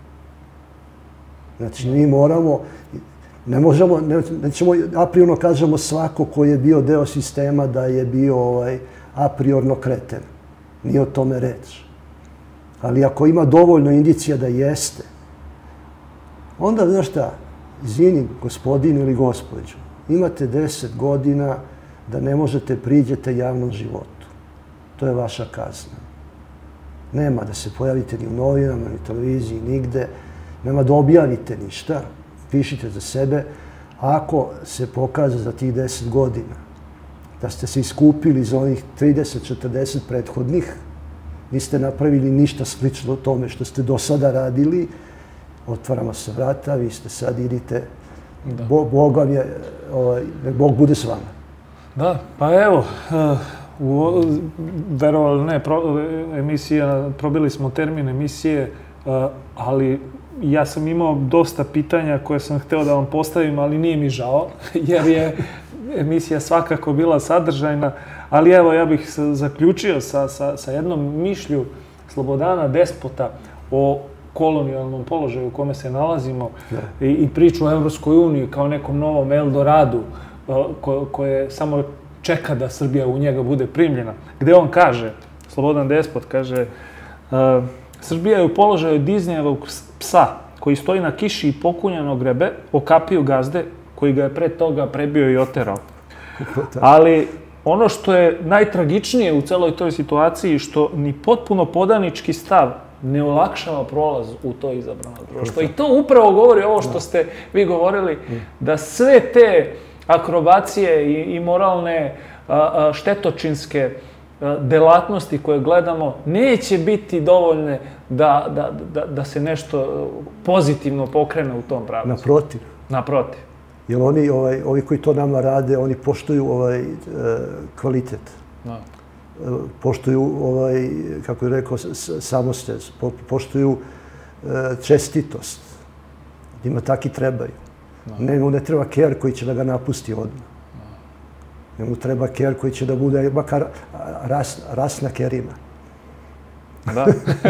B: Znači, mi moramo, ne možemo, nećemo a priorno kažemo svako koji je bio deo sistema da je bio a priorno kreten. Nije o tome reč. Ali ako ima dovoljno indicija da jeste, onda, znaš šta, izvini, gospodin ili gospođu, imate deset godina da ne možete priđete javnom životu. To je vaša kazna. Nema da se pojavite ni u novinama, ni u televiziji, nigde. Nema da objavite ništa. Pišite za sebe. Ako se pokaže za tih deset godina da ste se iskupili za onih trideset četrdeset prethodnih, niste napravili ništa slično tome što ste do sada radili, otvaramo se vrata, vi ste sad, idite, Bog vam je, Bog bude s vama.
A: Da, pa evo, verovali ne, emisija, probili smo termin emisije, ali ja sam imao dosta pitanja koje sam hteo da vam postavim, ali nije mi žao, jer je emisija svakako bila sadržajna, ali evo, ja bih zaključio sa jednom mišlju Slobodana Despota o kolonijalnom položaju u kome se nalazimo i priču o Evropskoj uniji kao nekom novom Eldoradu koje samo čeka da Srbija u njega bude primljena. Gde on kaže, Slobodan Despot kaže, Srbija je u položaju Disneyevog psa koji stoji na kiši i pokunjano grebe, okapio gazde koji ga je pre toga prebio i oterao. Ali ono što je najtragičnije u celoj toj situaciji, što ni potpuno podanički stav ne olakšava prolaz u to izabrano društvo. I to upravo govori ovo što ste vi govorili, da sve te akrobacije i moralne štetočinske delatnosti koje gledamo neće biti dovoljne da se nešto pozitivno pokrene u tom pravcu.
B: Naprotiv.
A: Naprotiv.
B: Jer oni, ovi koji to nama rade, oni poštuju kvalitet. Poštuju, kako je rekao, samostez, poštuju čestitost. Njima taki trebaju. Njemu ne treba ker koji će da ga napusti odmah. Njemu treba ker koji će da bude makar ras na kerima.
A: Da.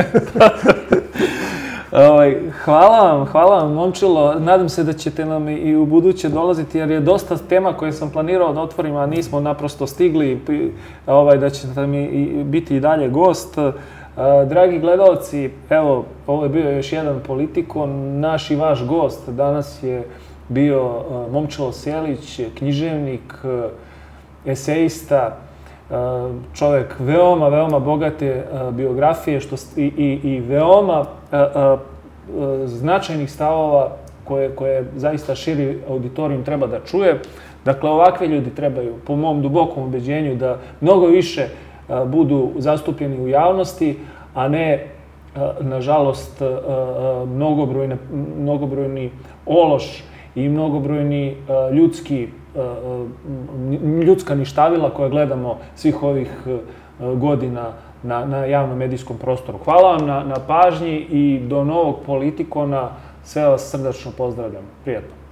A: Hvala vam, hvala vam, Momčilo. Nadam se da ćete nam i u buduće dolaziti, jer je dosta tema koje sam planirao da otvorim, a nismo naprosto stigli, da ćete mi biti i dalje gost. Dragi gledalci, evo, ovo je bio još jedan Politikon. Naš i vaš gost danas je bio Momčilo Sjelić, književnik, esejista, čovek veoma, veoma bogate biografije i veoma značajnih stavova koje zaista širi auditorijum treba da čuje. Dakle, ovakvi ljudi trebaju, po mom dubokom ubeđenju, da mnogo više budu zastupljeni u javnosti, a ne, nažalost, mnogobrojni ološ i mnogobrojni ljudski ljudska ništavila koja gledamo svih ovih godina na javnom medijskom prostoru. Hvala vam na pažnji i do novog Politikona. Sve vas srdačno pozdravljam. Prijetno.